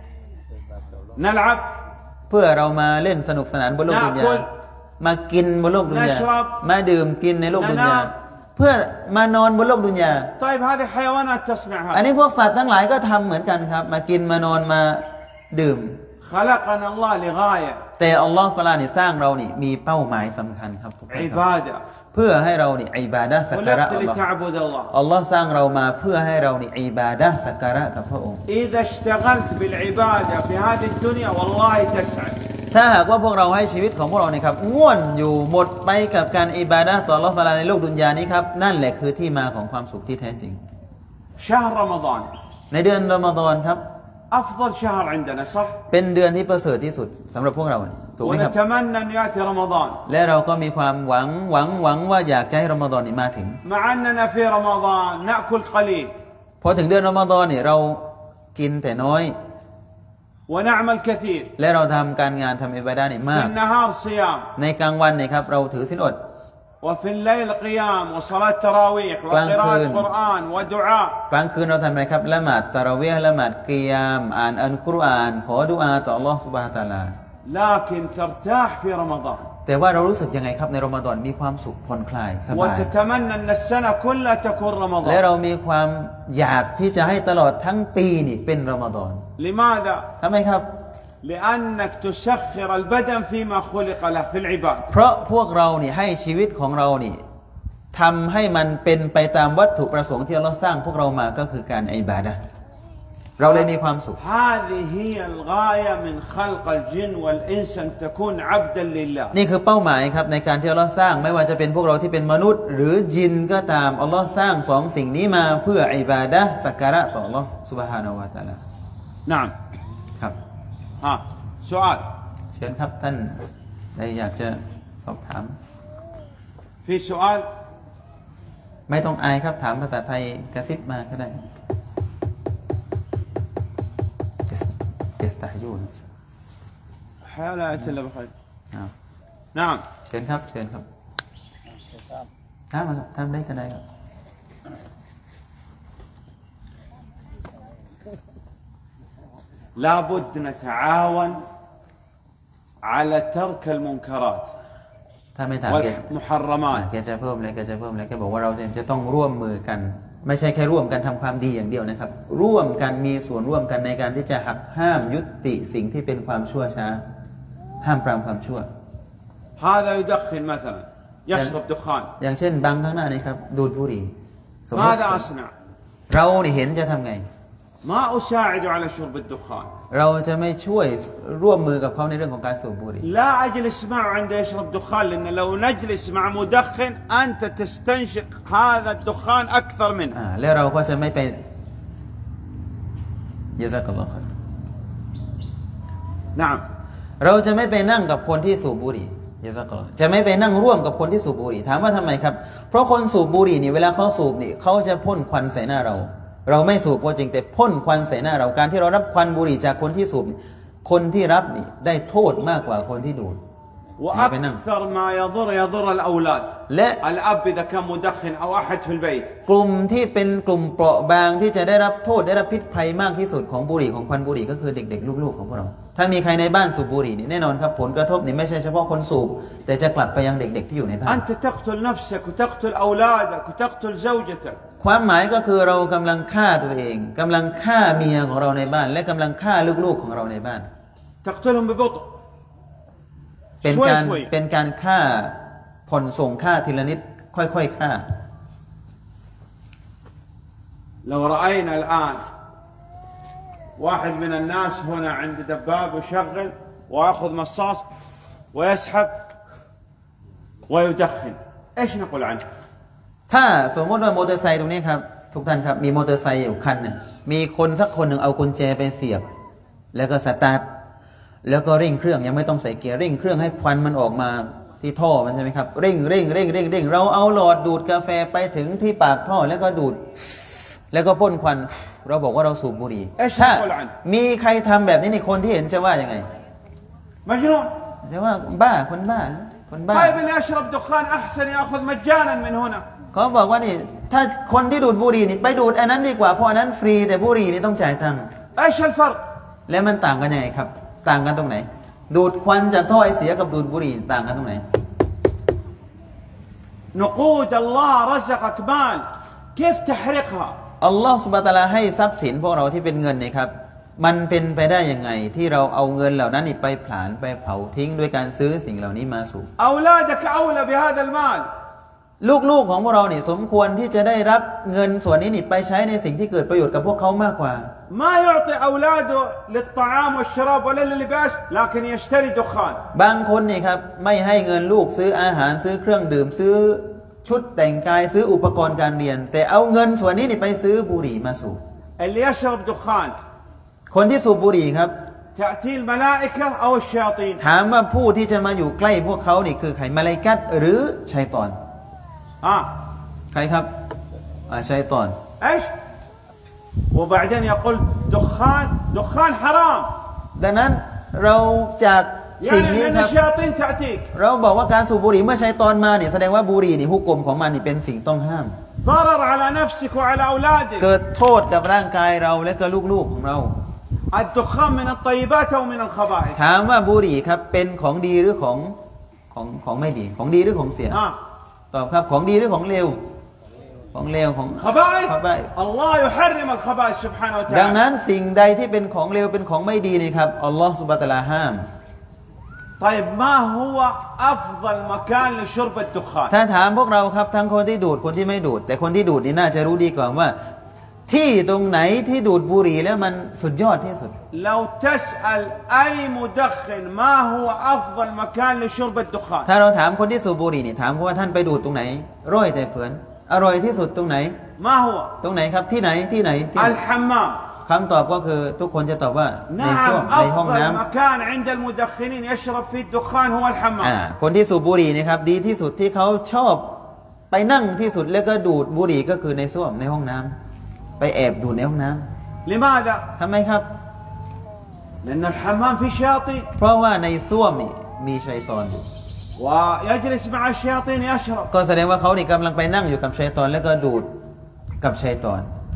نلعب เพื่อเรามาเล่นสนุกสนานบนโลกดุนยามากินบนโลกดุนยามาดื่มกินในโลกดุนยาเพื่อมานอนบนโลกดุนยา طيب هذه حيوانات تصنع อัน هذا นี้พวกสัตว์ทั้งหลายก็ทำเหมือนกันครับมากินมานอนมาดื่ม خلقنا الله لغاية แต่อัลลอฮ์ฟะลานี่สร้างเรานี่มีเป้าหมายสำคัญครับทุกท่านครับ عبادة เพื่อให้เรานี่อิบาดะห์สักการะ خلقت อัลลอฮ์ لتعبد الله อัลลอฮ์สร้างเรามาเพื่อให้เรานี่อิบาดะห์สักการะกับพระองค์ إذا اشتغلت بالعبادة في هذه الدنيا والله تسعد ถ้าหากว่าพวกเราให้ชีวิตของพวกเราเนี่ยครับง่วนอยู่หมดไปกับการอิบาดะห์ต่ออัลลอฮ์ตะอาลาในโลกดุนยานี้ครับนั่นแหละคือที่มาของความสุขที่แท้จริง شهر رمضان ในเดือนรอมฎอนครับ أفضل شهر عندنا صح เป็นเดือนที่ประเสริฐที่สุดสำหรับพวกเราถูกไหมครับ ونتمنى أن يأتي رمضان และเราก็มีความหวังหวังหวังว่าอยากจะให้รอมฎอนนี้มาถึง مع أننا في رمضان نأكل قليل พอถึงเดือนรอมฎอนเนี่ยเรากินแต่น้อย ونعمل كثير และเราทำการงานทำอิบาดะห์นี่ في มาก النهار صيام ในกลางวันเนี่ยครับเราถือศีลอด وفي الليل قيام وصلاة تراويح وقراءة قرآن ودعاء กลางคืนเราทำอะไรครับละหมาดตะเราะวีห์ละหมาดกิยามอ่านอัลกุรอานขอดุอาต่ออัลลอฮฺซุบฮานะฮูวะตะอาลา لكن ترتاح في رمضان แต่ว่าเรารู้สึกยังไงครับในรอมฎอนมีความสุขผ่อนคลายสบาย وتتمنى أن السنة كلها تكون และ رمضان เรามีความอยากที่จะให้ตลอดทั้งปีนี่เป็นรอมฎอน لماذا؟ ทำไมครับ لأنك تسخر البدن فيما خلق له في العباد เพราะพวกเรานี่ให้ชีวิตของเรานี่ทำให้มันเป็นไปตามวัตถุประสงค์ที่อัลเลาะห์สร้างพวกเรามาก็คือการอิบาดะห์เราเลยมีความสุข هذه هي الغاية من خلق الجن والإنس أن تكون عبدا لله นี่คือเป้าหมายครับในการที่อัลเลาะห์สร้างไม่ว่าจะเป็นพวกเราที่เป็นมนุษย์ หรือจินก็ตามอัลเลาะห์สร้างสองสิ่งนี้มาเพื่ออิบาดะห์สักการะต่ออัลเลาะห์ซุบฮานะฮูวะตะอาลา نعم ครับ ها سؤال เชิญครับท่านใครอยากจะสอบถาม في سؤال ไม่ต้องอายครับถามภาษาไทยกระซิบมาก็ได้เอสตายูน حياة لا يأتي إلا بخير อ้าว نعم เชิญครับเชิญครับถามมาครับทำได้ก็ได้ครับ لابد نتعاون على ترك المنكرات ถ้าไม่ถามแก والمحرمات แกจะเพิ่มเลยแกจะเพิ่มเลยแกบอกว่าเราจะต้องร่วมมือกันไม่ใช่แค่ร่วมกันทำความดีอย่างเดียวนะครับร่วมกันมีส่วนร่วมกันในการที่จะหักห้ามยุติสิ่งที่เป็นความชั่วช้าห้ามปรามความชั่ว هذا يدخن مثلا يشرب دخان อย่างเช่นบางข้างหน้านี่ครับดูดบุหรี่สมมติ ماذا أصنع เราเนี่ยเห็นจะทำไง ما أساعد على شرب الدخان เราจะไม่ช่วยร่วมมือกับเขาในเรื่องของการสูบบุหรี่ لا أجلس معه عنده يشرب دخان لأن لو نجلس مع مدخن أنت تستنشق هذا الدخان أكثر منه อ่าแล้วเราก็จะไม่ไปยะซักัลลอฮุค็อยร نعم เราจะไม่ไปนั่งกับคนที่สูบบุหรี่ยะซักัลลอฮุจะไม่ไปนั่งร่วมกับคนที่สูบบุหรี่ถามว่าทำไมครับเพราะคนสูบบุหรี่นี่เวลาเขาสูบนี่เขาจะพ่นควันใส่หน้าเราเราไม่สูบก็จริงแต่พ่นควันใส่หน้าเราการที่เรารับควันบุหรี่จากคนที่สูบคนที่รับนี่ได้โทษมากกว่าคนที่ดูด وأكثر ما يضر يضر الأولاد และ الأب إذا كان مدخن أو أحد في البيت กลุ่มที่เป็นกลุ่มเปราะบางที่จะได้รับโทษได้รับพิษภัยมากที่สุดของบุหรี่ของควันบุหรี่ก็คือเด็กๆลูกๆของพวกเราถ้ามีใครในบ้านสูบบุหรี่นี่แน่นอนครับผลกระทบนี่ไม่ใช่เฉพาะคนสูบแต่จะกลับไปยังเด็กๆที่อยู่ในบ้าน أنت تقتل نفسك وتقتل أولادك وتقتل زوجتك ความหมายก็คือเรากำลังฆ่าตัวเองกำลังฆ่าเมียของเราในบ้านและกำลังฆ่าลูกๆของเราในบ้าน تقتلهم ببطء เป็นการเป็นการฆ่าผ่อนส่งฆ่าทีละนิดค่อยๆฆ่า لو رأينا الآن واحد من الناس هنا عند دباب ويشغل ويأخذ مصاص ويسحب ويدخن إيش نقول عنه ถ้าสมมติว่ามอเตอร์ไซค์ตรงนี้ครับทุกท่านครับมีมอเตอร์ไซค์อยู่คันหนึ่งมีคนสักคนหนึ่งเอากุญแจไปเสียบแล้วก็สตาร์ทแล้วก็เร่งเครื่องยังไม่ต้องใส่เกียร์เร่งเครื่องให้ควันมันออกมาที่ท่อมันใช่ไหมครับเร่งเร่งเร่งเร่งเร่งเราเอาหลอดดูดกาแฟไปถึงที่ปากท่อแล้วก็ดูดแล้วก็พ่นควันเราบอกว่าเราสูบบุหรี่ถ้ามีใครทำแบบนี้ในคนที่เห็นจะว่ายังไง مجنون จะว่าบ้าคนบ้าคนบ้า طيب اللي يشرب دخان أحسن يأخذ مجانا من هنا เขาบอกว่านี่ถ้าคนที่ดูดบุหรี่นี่ไปดูดอันนั้นดีกว่าเพราะอันนั้นฟรีแต่บุหรี่นี่ต้องจ่ายตังค์ إيش الفرق แล้วมันต่างกันยังไงครับต่างกันตรงไหนดูดควันจากท่อไอเสียกับดูดบุหรี่ต่างกันตรงไหน نقود الله رزقك مال كيف تحرقها อัลลอฮฺซุบฮานะฮูวะตะอาลาให้ทรัพย์สินพวกเราที่เป็นเงินนี่ครับมันเป็นไปได้ยังไงที่เราเอาเงินเหล่านั้นไปผลาญไปเผาทิ้งด้วยการซื้อสิ่งเหล่านี้มาสู่ أولادك أولى بهذا المال ลูกๆของพวกเราเนี่ยสมควรที่จะได้รับเงินส่วนนี้นี่ไปใช้ในสิ่งที่เกิดประโยชน์กับพวกเขามากกว่า ما يعطي أولاده للطعام والشراب ولا لللباس لكن يشتري دخان บางคนนี่ครับไม่ให้เงินลูกซื้ออาหารซื้อเครื่องดื่มซื้อชุดแต่งกายซื้ออุปกรณ์การเรียนแต่เอาเงินส่วนนี้นี่ไปซื้อบุหรี่มาสูบ اللي يشرب دخان คนที่สูบบุหรี่ครับ تأتي الملائكة أو الشياطين ถามว่าผู้ที่จะมาอยู่ใกล้พวกเขานี่คือใครมลาอิกัตหรือชัยฏอน آه ใครครับอ่าชัยฏอน إيش وبعدين يقول دخان دخان حرام ดังนั้นเราจากสิ่ง يعني นี้ أن ครับ الشياطين تأتيك เราบอกว่าการสูบบุหรี่เมื่อชัยฏอนมาเนี่ยแสดงว่าบุหรี่นี่ฮุกกลมของมันนี่เป็นสิ่งต้องห้าม ضرر على نفسك وعلى أولادك เกิดโทษกับร่างกายเราและก็ลูกๆของเรา الدخان من الطيبات أو من الخبائث ถามว่าบุหรี่ครับเป็นของดีหรือของของของไม่ดีของดีหรือของเสีย آه ตอบครับของดีหรือของเลวของเลวของ خبائث خبائث الله يحرم الخبائث سبحانه ดัง وتعالى นั้นสิ่งใดที่เป็นของเลวเป็นของไม่ดีนี่ครับอัลลอฮฺซุบฮานะฮูวะตะอาลาห้าม طيب ما هو أفضل مكان لشرب الدخان ถ้าถามพวกเราครับทั้งคนที่ดูดคนที่ไม่ดูดแต่คนที่ดูดนี่น่าจะรู้ดีกว่าว่าที่ตรงไหนที่ดูดบุหรี่แล้วมันสุดยอดที่สุด لو تسأل أي مدخن ما هو أفضل مكان لشرب الدخان ถ้าเราถามคนที่สูบบุหรี่นี่ถามว่าท่านไปดูดตรงไหนร่อยแต่เผือนอร่อยที่สุดตรงไหน ما هو ตรงไหนครับที่ไหนที่ไหนที่ไหน الحمام คำตอบก็คือทุกคนจะตอบว่าในส้วม نعم ในห้อง أفضل น้ำ مكان عند المدخنين يشرب فيه الدخان هو อ่า الحمام คนที่สูบบุหรี่นี่ครับดีที่สุดที่เขาชอบไปนั่งที่สุดแล้วก็ดูดบุหรี่ก็คือในส้วมในห้องน้ำไปแอบดูดในห้องน้ำ لماذا؟ ทำไมครับ لأن الحمام فيه شياطين เพราะว่าในส้วมนี่มีชัยฏอนอยู่ ويجلس مع الشياطين يشرب ก็แสดงว่าเขานี่กำลังไปนั่งอยู่กับชัยฏอนแล้วก็ดูดกับชัยฏอน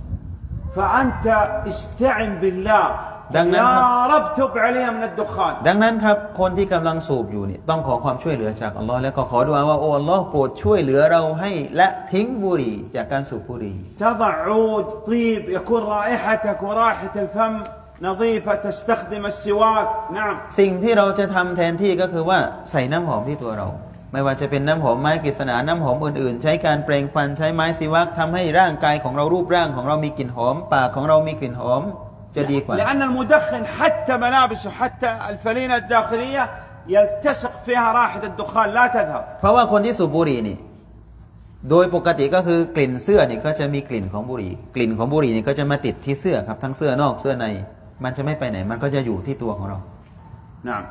فأنت استعن بالله يا رب تب علي من الدخان ดังนั้นครับคนที่กำลังสูบอยู่นี่ต้องขอความช่วยเหลือจากอัลลอฮ์แล้วก็ขอดุอาว่าโอ้อัลลอฮ์โปรดช่วยเหลือเราให้ละทิ้งบุหรี่จากการสูบบุหรี่ تضع عود طيب يكون رائحتك ورائحة الفم نظيفة تستخدم السواك نعم สิ่งที่เราจะทำแทนที่ก็คือว่าใส่น้ำหอมที่ตัวเราไม่ว่าจะเป็นน้ำหอมไม้กฤษณาน้ำหอมอื่นๆใช้การแปรงฟันใช้ไม้สิวักทำให้ร่างกายของเรารูปร่างของเรามีกลิ่นหอมปากของเรามีกลิ่นหอมจะดีกว่า لأن المدخن حتى ملابسه حتى الفلينة الداخلية يلتصق فيها رائحة الدخان لا تذهب เพราะว่าคนที่สูบบุหรี่นี่โดยปกติก็คือกลิ่นเสื้อนี่ก็จะมีกลิ่นของบุหรี่กลิ่นของบุหรี่นี่ก็จะมาติดที่เสื้อครับทั้งเสื้อนอกเสื้อในมันจะไม่ไปไหนมันก็จะอยู่ที่ตัวของเรา نعم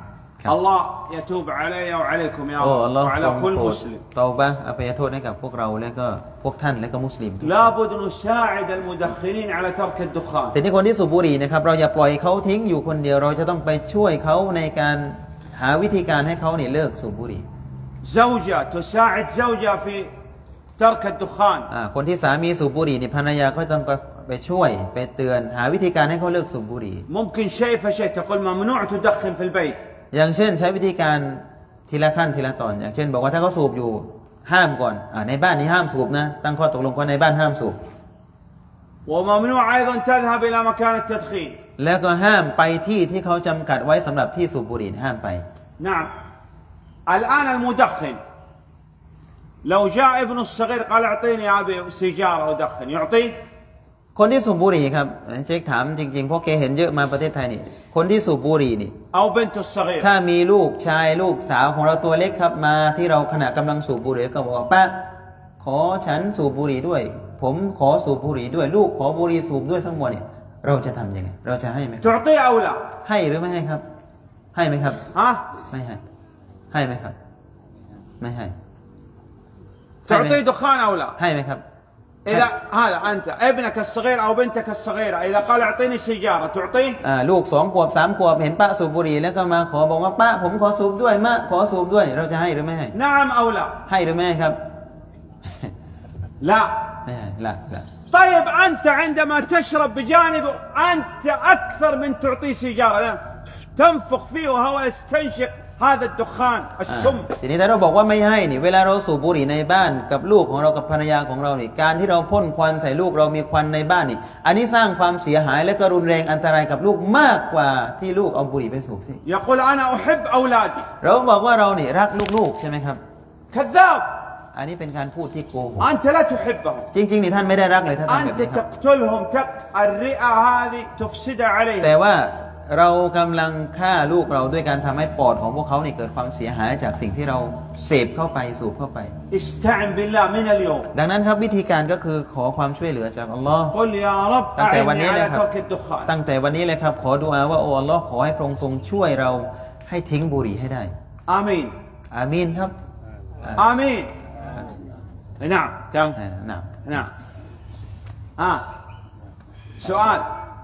อัลลอฮ์ยะตูบอะลัยวะอะลัยกุมยาโอ้อัลลอฮ์วะอะทลารงคุลโปรมุดสลิมเตาบะห์อภัยโทษให้กับพวกเราและก็พวกท่านและก็มุสลิมทุกคน لا بد نساعد المدخنين على ترك الدخان แต่ที่คนที่สูบบุหรี่นะครับเราอย่าปล่อยเขาทิ้งอยู่คนเดียวเราจะต้องไปช่วยเขาในการหาวิธีการให้เขาเนี่ยเลิกสูบบุหรี่ زوجة تساعد زوجها في ترك الدخان อ่าคนที่สามีสูบบุหรี่นี่ภรรยาก็ต้องไปช่วยไปเตือนหาวิธีการให้เขาเลิกสูบบุหรี่ ممكن شيء فشيء تقول ممنوع تدخن في البيت อย่างเช่นใช้วิธีการทีละขั้นทีละตอนอย่างเช่นบอกว่าถ้าเขาสูบอยู่ห้ามก่อนอ่าในบ้านนี้ห้ามสูบนะตั้งข้อตกลงว่าในบ้านห้ามสูบ وممنوع أيضا تذهب إلى مكان التدخين แล้วก็ห้ามไปที่ที่เขาจำกัดไว้สำหรับที่สูบบุหรี่ห้ามไป نعم الآن المدخن لو جاء ابن الصغير قال اعطيني يا أبي سيجارة ودخن يعطيه คนที่สูบบุหรี่ครับเช็คถามจริงๆเพราะแกเห็นเยอะมาประเทศไทยนี่คนที่สูบบุหรี่นี่ أو بنت الصغير ถ้ามีลูกชายลูกสาวของเราตัวเล็กครับมาที่เราขณะกำลังสูบบุหรี่ก็บอกว่าป้าขอฉันสูบบุหรี่ด้วยผมขอสูบบุหรี่ด้วยลูกขอบุหรี่สูบด้วยทั้งหมดเนี่ยเราจะทำยังไงเราจะให้ไหม تعطيه أو لا ให้หรือไม่ให้ครับให้ไหมครับ ها ไม่ให้ให้ไหมครับไม่ให้ تعطيه دخان أو لا ให้ไหมครับ إذا هذا أنت ابنك الصغير أو بنتك الصغيرة إذا قال اعطيني سيجارة تعطيه อ่าลูกสองขวบสามขวบเห็นป้าสูบบุหรี่แล้วก็มาขอบอกว่าป้าผมขอสูบด้วยมะขอสูบด้วยเราจะให้หรือไม่ให้ نعم أو لا ให้หรือไม่ให้ครับ لا ไม่ให้ละละ طيب أنت عندما تشرب بجانبه أنت أكثر من تعطيه سيجارة لا. تنفخ فيه وهو يستنشق هذا الدخان السم ทีนี้ถ้าเราบอกว่าไม่ให้นี่เวลาเราสูบบุหรี่ในบ้านกับลูกของเรากับภรรยาของเรานี่การที่เราพ่นควันใส่ลูกเรามีควันในบ้านนี่อันนี้สร้างความเสียหายและก็รุนแรงอันตรายกับลูกมากกว่าที่ลูกเอาบุหรี่ไปสูบสิ يقول أنا أحب أولادي เราบอกว่าเรานี่รักลูกๆใช่ไหมครับ كذاب อันนี้เป็นการพูดที่โกหก أنت لا تحبهم จริงๆนี่ท่านไม่ได้รักเลยถ้าทำแบบ أنت นี้ครับ تقتلهم تق... الرئة هذه تفسدها عليهم แต่ว่าเรากำลังฆ่าลูกเราด้วยการทำให้ปอดของพวกเขาเนี่ยเกิดความเสียหายจากสิ่งที่เราเสพเข้าไปสูบเข้าไป استعن بالله من اليوم ดังนั้นครับวิธีการก็คือขอความช่วยเหลือจากอัลลอฮ์ قل يا رب ตั้งแต่วัน أعني นี้เลย على ครับ ترك الدخان ตั้งแต่วันนี้เลยครับขอดุอาว่าโอ้อัลลอฮ์ขอให้พระองค์ทรงช่วยเราให้ทิ้งบุหรี่ให้ได้ آمين อามีนครับ آمين نعم تمام อ่านะ نعم آه سؤال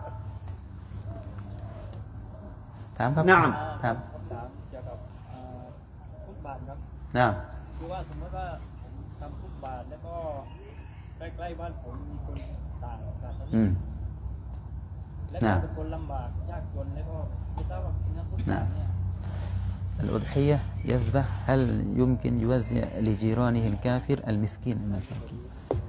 ถามครับนามถามถามเกี่ยวกับฟุตบาทครับนะคือว่าสมมติว่าผมทำฟุตบาทแล้วก็ใกล้ๆบ้านผมมีคนต่างศาสนาอืมและก็เป็นคนลำบากยากจนแล้วก็ไม่ทราบว่ากินน้ำฟุตบาทเนี่ย الأضحية يذبح هل يمكن يوزع لجيرانه الكافر المسكين المساكين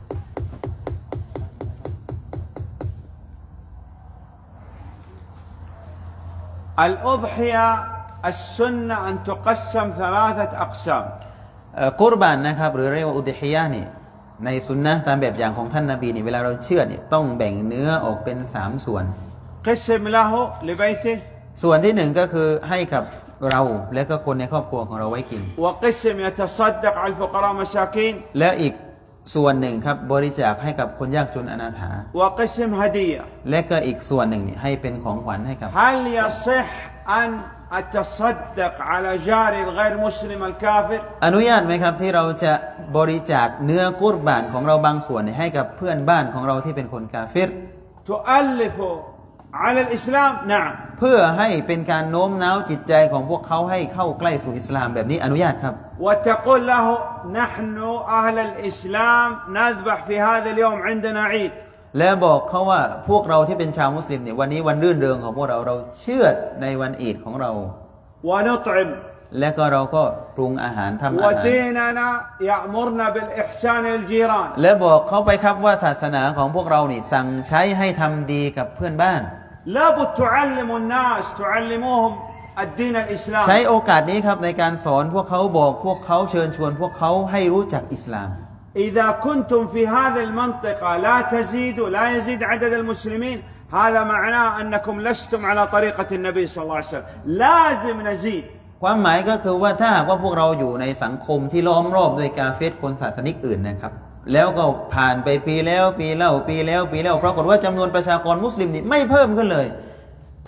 الأضحية السنة أن تقسم ثلاثة أقسام กุรบานนะครับหรือเรียกว่าอุดิฮิยะห์นี่ในสุนนะตามแบบอย่างของท่านนบีนี่เวลาเราเชื่อนี่ต้องแบ่งเนื้อออกเป็นสามส่วน قسم له لبيته ส่วนที่หนึ่งก็คือให้กับเราและก็คนในครอบครัวของเราไว้กิน وقسم يتصدق على الفقراء والمساكين แล้วอีกส่วนหนึ่งครับบริจาคให้กับคนยากจนอนาถา وقسم هدية และก็อีกส่วนหนึ่งนี่ให้เป็นของขวัญให้กับ هل يصح أن أتصدق على جاري الغير مسلم الكافر อนุญาตไหมครับที่เราจะบริจาคเนื้อกุรบานของเราบางส่วนให้กับเพื่อนบ้านของเราที่เป็นคนกาเฟร تؤلف على الإسلام نعم เพื่อให้เป็นการโน้มน้าวจิตใจของพวกเขาให้เข้าใกล้สู่อิสลามแบบนี้อนุญาตครับ وتقول له نحن أهل الإسلام نذبح في هذا اليوم عندنا عيد และบอกเขาว่าพวกเราที่เป็นชาวมุสลิมเนี่ยวันนี้วันรื่นเริงของพวกเราเราเชื่อในวันอีดของเรา ونطعم และก็เราก็ปรุงอาหารทำอาหาร وديننا يأمرنا بالإحسان للجيران และบอกเขาไปครับว่าศาสนาของพวกเรานี่สั่งใช้ให้ทำดีกับเพื่อนบ้าน لابد تعلم الناس تعلموهم الدين ใช้ الإسلامي โอกาสนี้ครับในการสอนพวกเขาบอกพวกเขาเชิญชวนพวกเขาให้รู้จักอิสลาม إذا كنتم في هذه المنطقة لا تزيدوا لا يزيد عدد المسلمين هذا معناه أنكم لستم على طريقة النبي صلى الله عليه وسلم لازم نزيد ความหมายก็คือว่าถ้าหากว่าพวกเราอยู่ในสังคมที่ล้อมรอบด้วยกาเฟรคนศาสนิกอื่นนะครับแล้วก็ผ่านไปปีแล้วปีเล่าปีแล้วปีแล้วปรากฏว่าจำนวนประชากรมุสลิมนี่ไม่เพิ่มขึ้นเลย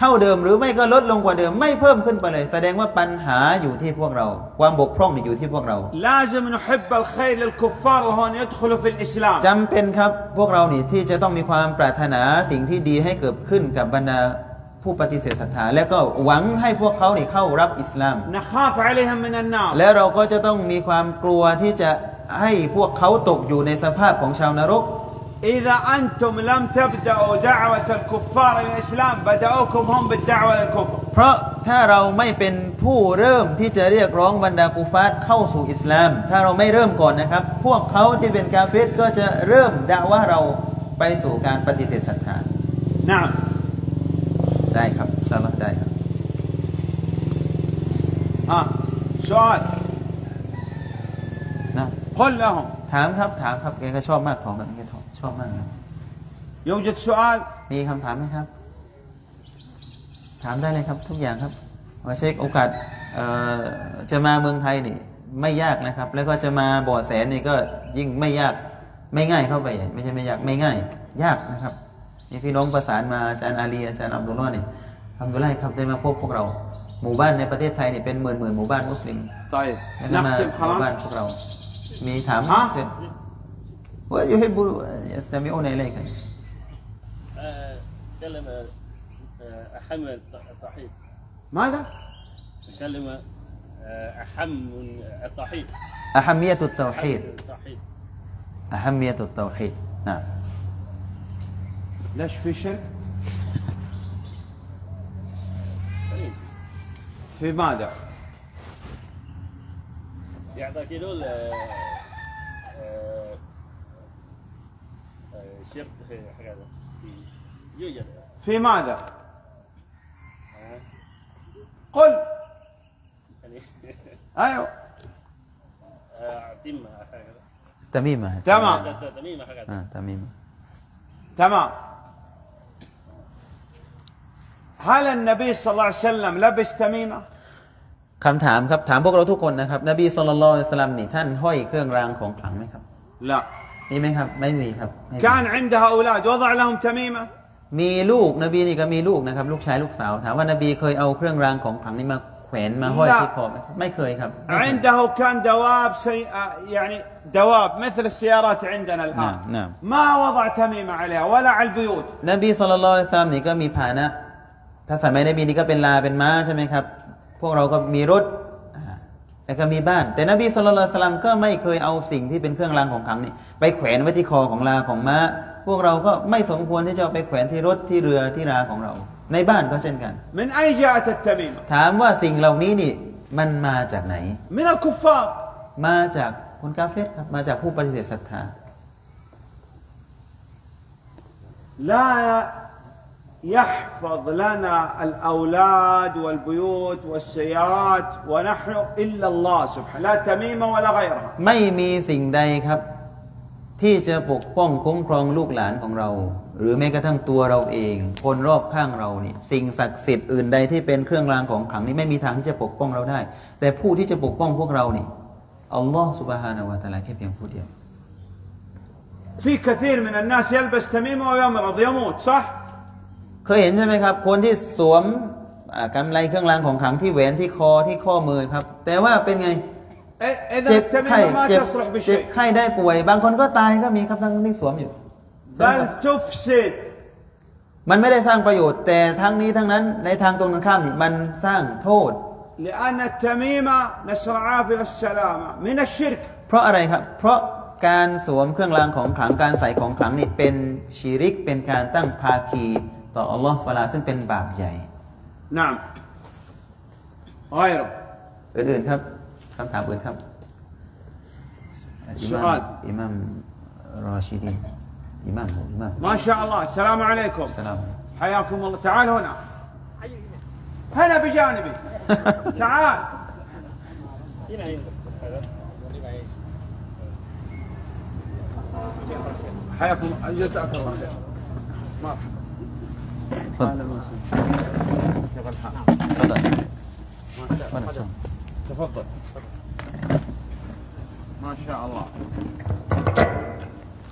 เท่าเดิมหรือไม่ก็ลดลงกว่าเดิมไม่เพิ่มขึ้นไปเลยแสดงว่าปัญหาอยู่ที่พวกเราความบกพร่องอยู่ที่พวกเรา لازم نحب الخير للكفار وهون يدخلوا في الإسلام จำเป็นครับพวกเรานี่ที่จะต้องมีความปรารถนาสิ่งที่ดีให้เกิดขึ้นกับบรรดาผู้ปฏิเสธศรัทธาและก็หวังให้พวกเขานี่เข้ารับอิสลาม نخاف عليهم من النار และเราก็จะต้องมีความกลัวที่จะให้พวกเขาตกอยู่ในสภาพของชาวนรก إذا أنتم لم تبدأوا دعوة الكفار إلى الإسلام بدأوكم هم بالدعوة للكفر เพราะถ้าเราไม่เป็นผู้เริ่มที่จะเรียกร้องบรรดากุฟาร์เข้าสู่อิสลามถ้าเราไม่เริ่มก่อนนะครับพวกเขาที่เป็นกาเฟรก็จะเริ่มด่าว่าเราไปสู่การปฏิเสธศรัทธา نعم ได้ครับอินชาอัลลอฮ์ได้ครับ آه سؤال นะ قل لهم ถามครับถามครับแกก็ชอบมากทองแบบนี้แกชอบมากนะ يوجد سؤال มีคำถามไหมครับถามได้เลยครับทุกอย่างครับว่าเช็คโอกาสจะมาเมืองไทยนี่ไม่ยากนะครับแล้วก็จะมาบ่อแสนนี่ก็ยิ่งไม่ยากไม่ง่ายเข้าไปไม่ใช่ไม่ยากไม่ง่ายยากนะครับนี่พี่น้องประสานมาอาจารย์อาลีอาจารย์อับดุลลอฮ์นี่ทำด้วยครับได้มาพบพวกเราหมู่บ้านในประเทศไทยนี่เป็นหมื่นหมื่นหมู่บ้านมุสลิม طيب แล้วก็มา نختم หมู่บ้าน خلاص พวกเรามีถามฮะเชิญว่าอยู่ให้บุสตามิโอในอะไรกัน كلمة أهم التوحيد ماذا؟ كلمة أهم التوحيد أهمية التوحيد التوحيد أهمية التوحيد نعم ليش في شرك؟ في ماذا؟ يعتقدون شرك في هذا يوجد في ماذا؟ قل ايوه تميمة هكذا تميمة تمام تميمة هكذا آه تميمة تمام هل النبي صلى الله عليه وسلم لبس تميمة؟ คำถามครับถามพวกเราทุกคนนะครับนบีศ็อลลัลลอฮุอะลัยฮิวะซัลลัมนี่ท่านห้อยเครื่องรางของขลังไหมครับ لا มีไหมครับไม่มีครับไม่มี كان عندها أولاد وضع لهم تميمة มีลูกนบีนี่ก็มีลูกนะครับลูกชายลูกสาวถามว่านบีเคยเอาเครื่องรางของขลังนี้มาแขวนมาห้อยที่คอไหมไม่เคยครับไม่เคย عنده كان دواب سي... يعني دواب مثل السيارات عندنا الآن نعم نعم ما وضع تميمة عليها ولا على البيوت นบีศ็อลลัลลอฮุอะลัยฮิวะซัลลัมนี่ก็มีพาหนะถ้าสมัยนบีนี่ก็เป็นลาเป็นม้าใช่ไหมครับพวกเราก็มีรถแต่ก็มีบ้านแต่นบีศ็อลลัลลอฮุอะลัยฮิวะซัลลัมก็ไม่เคยเอาสิ่งที่เป็นเครื่องรางของขลังนี่ไปแขวนไว้ที่คอของลาของม้าพวกเราก็ไม่สมควรที่จะไปแขวนที่รถที่เรือที่ราของเราในบ้านก็เช่นกัน من أي جاءت التميمة؟ ถามว่าสิ่งเหล่านี้นี่มันมาจากไหน من الكفار มาจากคนกาเฟรครับมาจากผู้ปฏิเสธศรัทธา لا يحفظ لنا الأولاد والبيوت والسيارات ونحن إلا الله سبحانه لا تميمة ولا غيرها ไม่มีสิ่งใดครับที่จะปกป้องคุ้มครองลูกหลานของเราหรือแม้กระทั่งตัวเราเองคนรอบข้างเรานี่สิ่งศักดิ์สิทธิ์อื่นใดที่เป็นเครื่องรางของขลังนี้ไม่มีทางที่จะปกป้องเราได้แต่ผู้ที่จะปกป้องพวกเรานี่อัลลอฮฺซุบฮานะฮูวะตะอาลาแค่เพียงผู้เดียว في كثير من الناس يلبس تميمة ويمرض يموت صح เคยเห็นใช่ไหมครับคนที่สวมกำไลเครื่องรางของขลังที่แหวนที่คอที่ข้อมือครับแต่ว่าเป็นไงเจ็บไข้เจ็บเจ็บไข้ได้ป่วยบางคนก็ตายก็มีครับทั้งที่สวมอยู่ بل تفسد มันไม่ได้สร้างประโยชน์แต่ทั้งนี้ทั้งนั้นในทางตรงกันข้ามนี่มันสร้างโทษ لأن التميمة نسأل العافية والسلامة من الشرك เพราะอะไรครับเพราะการสวมเครื่องรางของขลังการใส่ของขลังนี่เป็นชิริกเป็นการตั้งภาคีต่ออัลลอฮฺซุบฮานะฮูวะตะอาลาซึ่งเป็นบาปใหญ่ نعم غيره อื่นๆครับคำถามอื่นครับอิหม่ามอิหม่ามรอชิดีนอิหม่ามอิหม่าม ما شاء الله السلام عليكم สลาม حياكم الله تعال هنا هنا بجانبي تعال حياكم جزاك الله خير مرحبا كيف الحال؟ تفضل تفضل ما شاء الله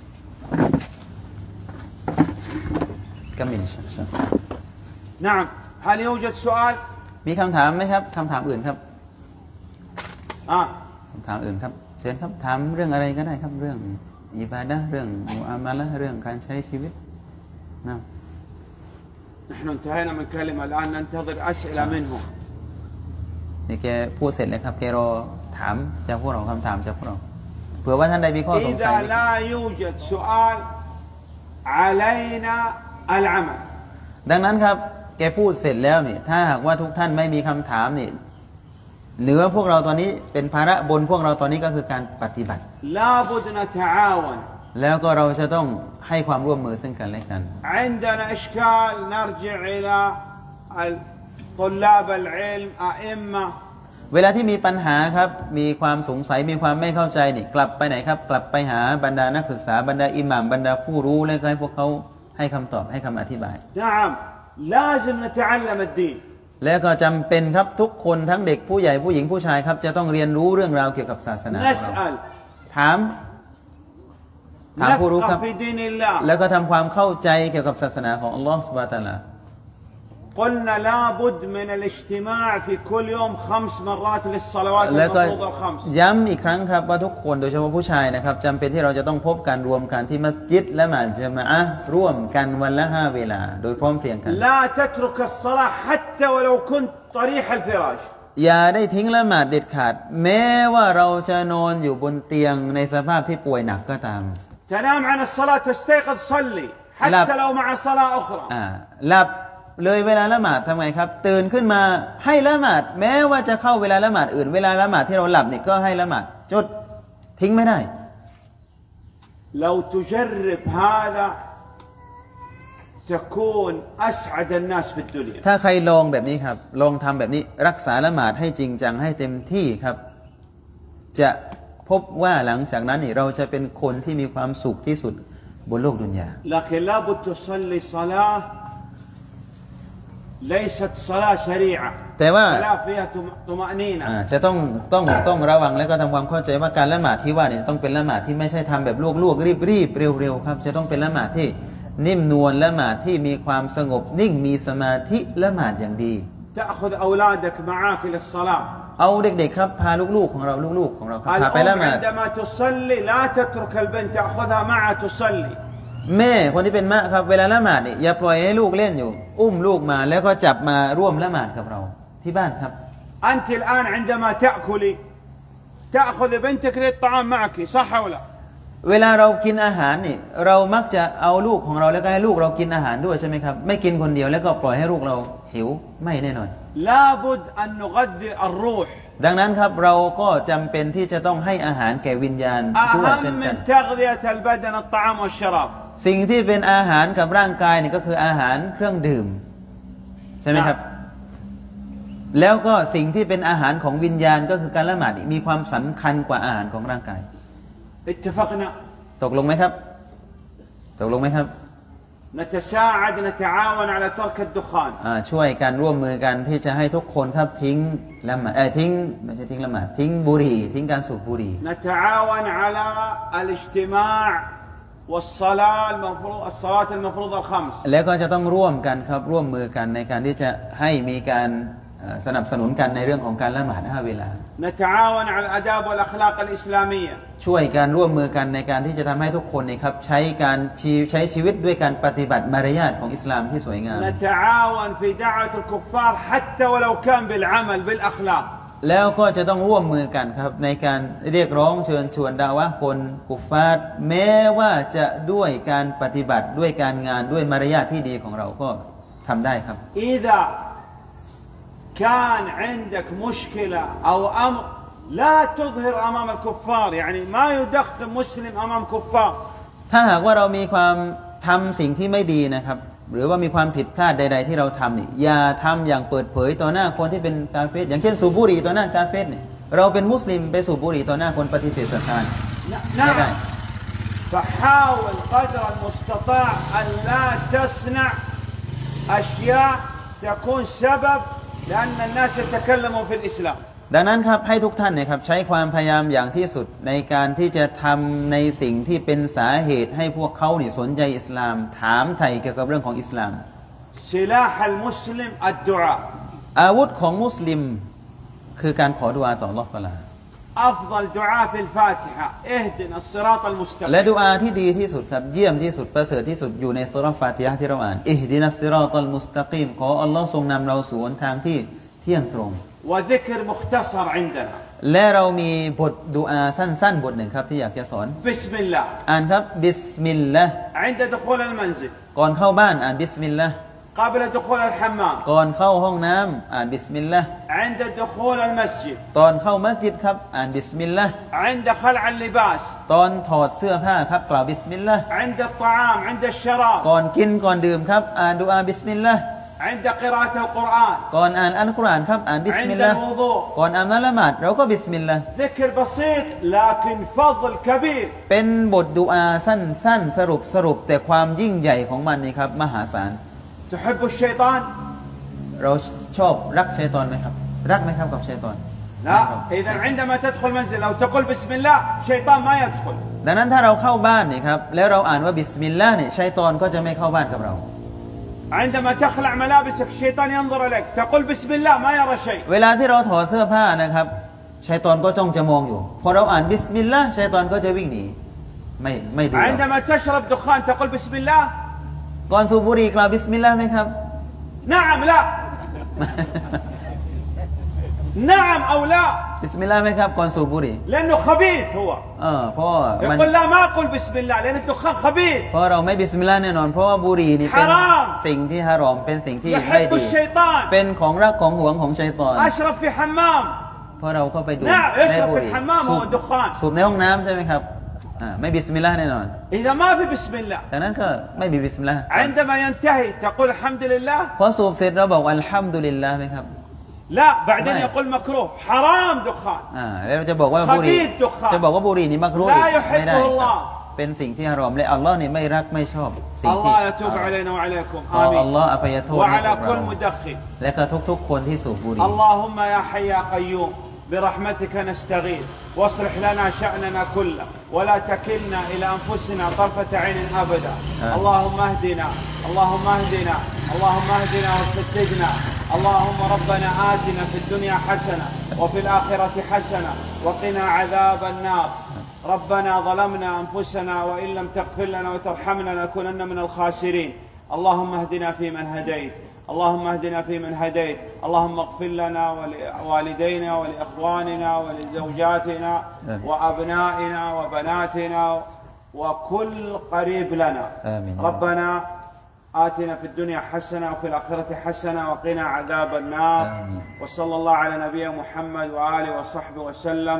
كمل شيخ نعم هل يوجد سؤال มีคำถามไหมครับคำถามอื่นครับ آه คำถามอื่นครับเชิญครับถามเรื่องอะไรก็ได้ครับเรื่องอิบาดะห์เรื่องมุอามาละห์เรื่องการใช้ชีวิตนะ نحن انتهينا من كلمة الآن ننتظر أسئلة منهم นี่แกพูดเสร็จแล้วครับแกรอถามจากพวกเราคำถามจากพวกเราเผื่อว่าท่านใดมีข้อสงสัย إذا لا يوجد سؤال علينا العمل ดังนั้นครับแกพูดเสร็จแล้วนี่ถ้าหากว่าทุกท่านไม่มีคำถามนี่เหนือพวกเราตอนนี้เป็นภาระบนพวกเราตอนนี้ก็คือการปฏิบัติ لابد نتعاون แล้วก็เราจะต้องให้ความร่วมมือซึ่งกันและกัน عندنا إشكال نرجع إلى طلاب العلم أئمة เวลาที่มีปัญหาครับมีความสงสัยมีความไม่เข้าใจนี่กลับไปไหนครับกลับไปหาบรรดานักศึกษาบรรดาอิหม่ามบรรดาผู้รู้แล้วก็ให้พวกเขาให้คำตอบให้คำอธิบาย نعم لازم نتعلم الدين แล้วก็จำเป็นครับทุกคนทั้งเด็กผู้ใหญ่ผู้หญิงผู้ชายครับจะต้องเรียนรู้เรื่องราวเกี่ยวกับศาสนาของเรา نسأل ถามถามผู้รู้ครับ نفقه في دين الله แล้วก็ทำความเข้าใจเกี่ยวกับศาสนาของอัลลอฮฺซุบฮานะฮูวะตะอาลา قلنا لابد من الاجتماع في كل يوم خمس مرات للصلوات แล้วก็ المفروضة الخمس ย้ำอีกครั้งครับว่าทุกคนโดยเฉพาะผู้ชายนะครับจำเป็นที่เราจะต้องพบกันรวมกันที่มัสยิดและมาจะมาอะห์ร่วมกันวันละห้าเวลาโดยพร้อมเพรียงกัน لا تترك الصلاة حتى ولو كنت طريح الفراش อย่าได้ทิ้งละหมาดเด็ดขาดแม้ว่าเราจะนอนอยู่บนเตียงในสภาพที่ป่วยหนักก็ตาม تنام عن الصلاة تستيقظ صلي حتى لو مع صلاة أخرى อ่าหลับเลยเวลาละหมาดทำไงครับตื่นขึ้นมาให้ละหมาดแม้ว่าจะเข้าเวลาละหมาดอื่นเวลาละหมาดที่เราหลับนี่ก็ให้ละหมาดจดทิ้งไม่ได้ لو تجرب هذا تكون أسعد الناس في الدنيا ถ้าใครลองแบบนี้ครับลองทำแบบนี้รักษาละหมาดให้จริงจังให้เต็มที่ครับจะพบว่าหลังจากนั้นนี่เราจะเป็นคนที่มีความสุขที่สุดบนโลกดุนยา لكن لابد تصلي صلاة ليست صلاة سريعة แต่ว่า صلاة فيها طمأنينة จะต้องต้องต้องระวังและก็ทำความเข้าใจว่าการละหมาดที่ว่าเนี่ยต้องเป็นละหมาดที่ไม่ใช่ทำแบบลวกๆรีบๆเร็วๆครับจะต้องเป็นละหมาดที่นิ่มนวลละหมาดที่มีความสงบนิ่งมีสมาธิละหมาดอย่างดี تأخذ أولادك معك للصلاة เอาเด็กๆครับพาลูกๆของเราลูกๆของเราครับพาไปละห الأم มาด عندما تصلي لا تترك البنت تأخذها معها تصلي แม่คนที่เป็นมะครับเวลาละหมาดเนี่ยอย่าปล่อยให้ลูกเล่นอยู่ อุ้มลูกมาแล้วก็จับมาร่วมละหมาดกับเราที่บ้านครับ أنت الآن عندما تأكلي تأخذ بنتك للطعام معك صح ولا เวลาเรากินอาหารนี่เรามักจะเอาลูกของเราแล้วก็ให้ลูกเรากินอาหารด้วยใช่ไหมครับไม่กินคนเดียวแล้วก็ปล่อยให้ลูกเราหิวไม่แน่นอน لابد أن نغذي الروح ดังนั้นครับเราก็จำเป็นที่จะต้องให้อาหารแก่วิญญาณด้วยเช่น أهم กัน من تغذية البدن الطعام والشراب สิ่งที่เป็นอาหารกับร่างกายนี่ก็คืออาหารเครื่องดื่มใช่ไหมครับแล้วก็สิ่งที่เป็นอาหารของวิญญาณก็คือการละหมาดมีความสำคัญกว่าอาหารของร่างกาย اتفقنا ตกลงไหมครับตกลงไหมครับ نتساعد نتعاون على ترك الدخان ช่วยกันร่วมมือกันที่จะให้ทุกคนครับทิ้งละหมาดเออทิ้งไม่ใช่ทิ้งละหมาดทิ้งบุหรี่ทิ้งการสูบบุหรี่ نتعاون على الاجتماع والصلاة المفروض الصلاة المفروضة الخمس แล้วก็จะต้องร่วมกันครับร่วมมือกันในการที่จะให้มีการสนับสนุนกันในเรื่องของการละหมาดห้าเวลา نتعاون على الآداب والأخلاق الإسلامية ช่วยกันร่วมมือกันในการที่จะทำให้ทุกคนนี่ครับใช้การใช้ชีวิตด้วยการปฏิบัติมารยาทของอิสลามที่สวยงาม نتعاون في دعوة الكفار حتى ولو كان بالعمل بالأخلاق แล้วก็จะต้องร่วมมือกันครับในการเรียกร้องเชิญชวนดาวะคนกุฟฟาร์แม้ว่าจะด้วยการปฏิบัติด้วยการงานด้วยมารยาทที่ดีของเราก็ทำได้ครับ إذا كان عندك مشكلة أو أمر لا تظهر أمام الكفار يعني ما يدخل مسلم أمام كفار ถ้าหากว่าเรามีความทำสิ่งที่ไม่ดีนะครับหรือว่ามีความผิดพลาดใดๆที่เราทำนี่อย่าทำอย่างเปิดเผยต่อหน้าคนที่เป็นกาเฟรอย่างเช่นสูบบุหรี่ต่อหน้ากาเฟรเนี่ยเราเป็นมุสลิมไปสูบบุหรี่ต่อหน้าคนปฏิเสธศรัทธาไม่ได้ فحاول قدر المستطاع أن لا تصنع أشياء تكون سبب لأن الناس يتكلمون في الإسلام ดังนั้นครับให้ทุกท่านเนี่ยครับใช้ความพยายามอย่างที่สุดในการที่จะทำในสิ่งที่เป็นสาเหตุให้พวกเขาเนี่ยสนใจอิสลามถามไถ่เกี่ยวกับเรื่องของอิสลาม سلاح المسلم الدعاء อาวุธของมุสลิมคือการขอดุอาต่อ Allah ตะอาลา أفضل دعاء في الفاتحة اهدنا الصراط และ المستقيم ดุอาที่ดีที่สุดครับเยี่ยมที่สุดประเสริฐที่สุดอยู่ในซูเราะห์ฟาติฮะห์ที่เราอ่านอิฮดินัสซิรอตัลมุสตะกีมขออัลลอฮ์ทรงนำเราสู่หนทางที่เที่ยงตรง وذكر مختصر عندنا และเรามีบทดุอาสั้นๆบทหนึ่งครับที่อยากจะสอน بسم الله อ่านครับบิสมิลลาห์ عند دخول المنزل ก่อนเข้าบ้านอ่านบิสมิลลาห์ قبل دخول الحمام ก่อนเข้าห้องน้ำอ่านบิสมิลลาห์ عند دخول المسجد ตอนเข้ามัสยิดครับอ่านบิสมิลลาห์ عند خلع اللباس ตอนถอดเสื้อผ้าครับกล่าวบิสมิลลาห์ عند الطعام عند الشراب ก่อนกินก่อนดื่มครับอ่านดุอาบิสมิลลาห์ عند قراءة القرآن ก่อนอ่านอัลกุรอานครับอ่านบิสมิล عند ลาห์ الوضوء ก่อนอาบน้ำละหมาดเราก็บิสมิลลาห์ ذكر بسيط لكن فضل كبير เป็นบทดุอาสั้นๆสรุปสรุปแต่ความยิ่งใหญ่ของมันนี่ครับมหาศาล تحب الشيطان เราชอบรักชัยฏอนไหมครับรักไหมครับกับชัยฏอน لا إذا عندما تدخل منزل أو تقول بسم الله شيطان ما يدخل ดังนั้นถ้าเราเข้าบ้านนี่ครับแล้วเราอ่านว่าบิสมิลลาห์เนี่ยชัยฏอนก็จะไม่เข้าบ้านกับเรา عندما تخلع ملابسك الشيطان ينظر إليك تقول بسم الله ما يرى شيء เวลาที่เราถอดเสื้อผ้านะครับชัยฏอนก็จ้องจะมองอยู่พอเราอ่านบิสมิลลาห์ชัยฏอนก็จะวิ่งหนีไม่ไม่ดูเรา عندما تشرب دخان تقول بسم الله ก่อนสูบบุหรี่กล่าวบิสมิลลาห์ไหมครับ نعم لا نعم أو لا บิสมิลลาห์ไหมครับก่อนสูบบุหรี่ لأنه خبيث هو เออเพราะมัน يقول لا ما أقول بسم الله لأن الدخان خبيث เพราะเราไม่บิสมิลลาห์แน่นอนเพราะว่าบุหรี่นี่เป็นฮารามสิ่งที่ฮารอมเป็นสิ่งที่ไม่ يحب ดี الشيطان เป็นของรักของหวงของชัยฏอน أشرب في حمام เพราะเราก็ไปดูน่าแม่ยชอบบุหไปรี่ฮัมมามสูบเอาดุคานสูบในห้องน้ำใช่ไหมครับอ่าไม่บิสมิลลาห์แน่นอน إذا ما في بسم الله ดังนั้นก็ไม่มีบิสมิลลาห์ عندما ينتهي تقول الحمد لله พอสูบเสร็จเราบอกอัลฮัมดุลิลลาห์ไหมครับ لا بعدين ما- يقول مكروه حرام دخان อ่าแล้วเราจะบอกว่าบุหรี่ خبيث دخان จะบอกว่าบุหรี่นี่มักรูฮ์ لا อีก يحبه ไม่ได้ครับ الله เป็นสิ่งที่ฮารอมและอัลลอฮ์นี่ไม่รักไม่ชอบสิ่งที่ الله يتوب علينا وعليكم ขออัล آمين ลอฮ์อภัยโทษให้พ وعلى วกเรา كل مدخن และก็ทุกๆคนที่สูบบุหรี่ اللهم يا حي يا قيوم برحمتك نستغيث واصلح لنا شأننا كله ولا تكلنا إلى أنفسنا طرفة عين أبدا آمين. اللهم اهدنا اللهم اهدنا اللهم اهدنا وسددنا اللهم ربنا آتنا في الدنيا حسنة وفي الآخرة حسنة وقنا عذاب النار ربنا ظلمنا أنفسنا وإن لم تغفر لنا وترحمنا لنكونن من الخاسرين اللهم اهدنا فيمن هديت اللهم اهدنا فيمن هديت اللهم اغفر لنا ولوالدينا ولإخواننا ولزوجاتنا آمين. وأبنائنا وبناتنا وكل قريب لنا آمين. ربنا آتنا في الدنيا حسنة وفي الآخرة حسنة وقنا عذاب النار آمين. وصلى الله على نبينا محمد وآله وصحبه وسلم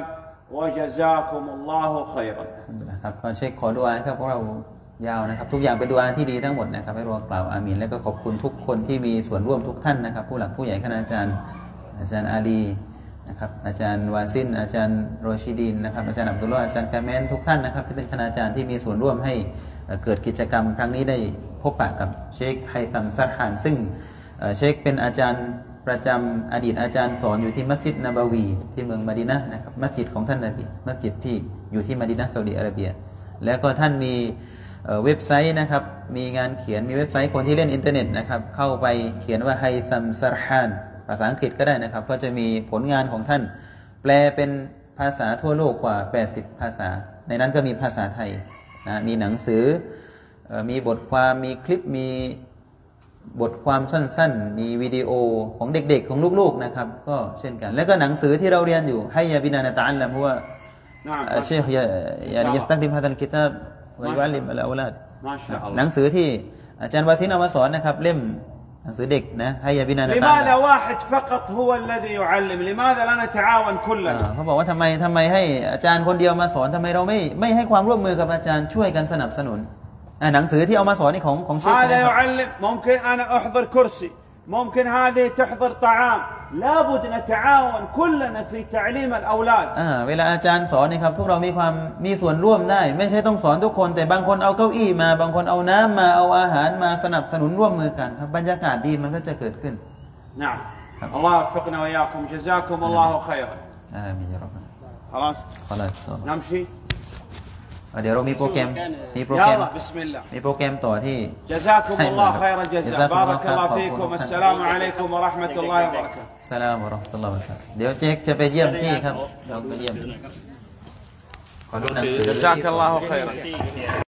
وجزاكم الله خيرا ครับขอเช็คขอดุอาครับพวกเรายาวนะครับทุกอย่างเป็นดุอาที่ดีทั้งหมดนะครับให้เรากล่าวอามีนและก็ขอบคุณทุกคนที่มีส่วนร่วมทุกท่านนะครับผู้หลักผู้ใหญ่คณาจารย์อาจารย์อาลีนะครับอาจารย์วาซินอาจารย์โรชิดินนะครับอาจารย์อับดุลลอฮ์อาจารย์คาแมนทุกท่านนะครับที่เป็นคณาจารย์ที่มีส่วนร่วมให้เกิดกิจกรรมครั้งนี้ได้พบปะกับเชคไฮซัมซัรฮานซึ่งเชคเป็นอาจารย์ประจำอดีตอาจารย์สอนอยู่ที่มัสยิดนบาวีที่เมืองมะดีนะห์นะครับมัสยิดของท่านนบีมัสยิดที่อยู่ที่มะดีนะห์ซาอุดิอาระเบียแล้วก็ท่านมีเว็บไซต์นะครับมีงานเขียนมีเว็บไซต์คนที่เล่นอินเทอร์เน็ตนะครับเข้าไปเขียนว่าไฮซัมซัรฮานภาษาอังกฤษก็ได้นะครับก็จะมีผลงานของท่านแปลเป็นภาษาทั่วโลกกว่าแปดสิบภาษาในนั้นก็มีภาษาไทยนะมีหนังสือมีบทความมีคลิปมีบทความสั้นๆมีวิดีโอของเด็กๆของลูกๆนะครับก็เช่นกันแล้วก็หนังสือที่เราเรียนอยู่ให้ยาบินานะตะอัลลัมเพราะว่าเชคยานิยัสตักดิมฮะดัลกิตาบวะยุอัลลิมอัลอาวลาดหนังสือที่อาจารย์วาซินเอามาสอนนะครับเล่มหนังสือเด็กนะให้ยาบินานะตะอัลลัม لماذا واحد فقط هو الذي يعلم لماذا لا نتعاون كلنا เขาบอกว่าทำไมทำไมให้อาจารย์คนเดียวมาสอนทำไมเราไม่ไม่ให้ความร่วมมือกับอาจารย์ช่วยกันสนับสนุนหนังสือที่เอามาสอนนี่ของของเชค هذا يعلم ممكن أنا أحضر كرسي ممكن هذه تحضر طعام لابد نتعاون كلنا في تعليم الأولاد อ่าเวลาอาจารย์สอนนี่ครับพวกเรามีความมีส่วนร่วมได้ไม่ใช่ต้องสอนทุกคนแต่บางคนเอาเก้าอี้มาบางคนเอาน้ำมาเอาอาหารมาสนับสนุนร่วมมือกันครับบรรยากาศดีมันก็จะเกิดขึ้น نعم الله يوفقنا وإياكم جزاكم الله خيرا آمين يا رب خلاص خلاص نمشي เดี๋ยวเรามีโปรแกรมมีโปรแกรม يلا بسم الله มีโปรแกรมต่อที่ جزاكم الله خير الجزاء جزاكم الله بارك خير الله ขอบคุณ فيكم ครับ السلام عليكم ورحمة الله وبركاته สลามวะเราะห์มะตุลลอฮ์วะบะเราะกาตุฮ์เดี๋ยวเจ๊กจะไปเยี่ยมพี่ครับเราไปเยี่ยมขอดูหนังสือ جزاك الله خيرا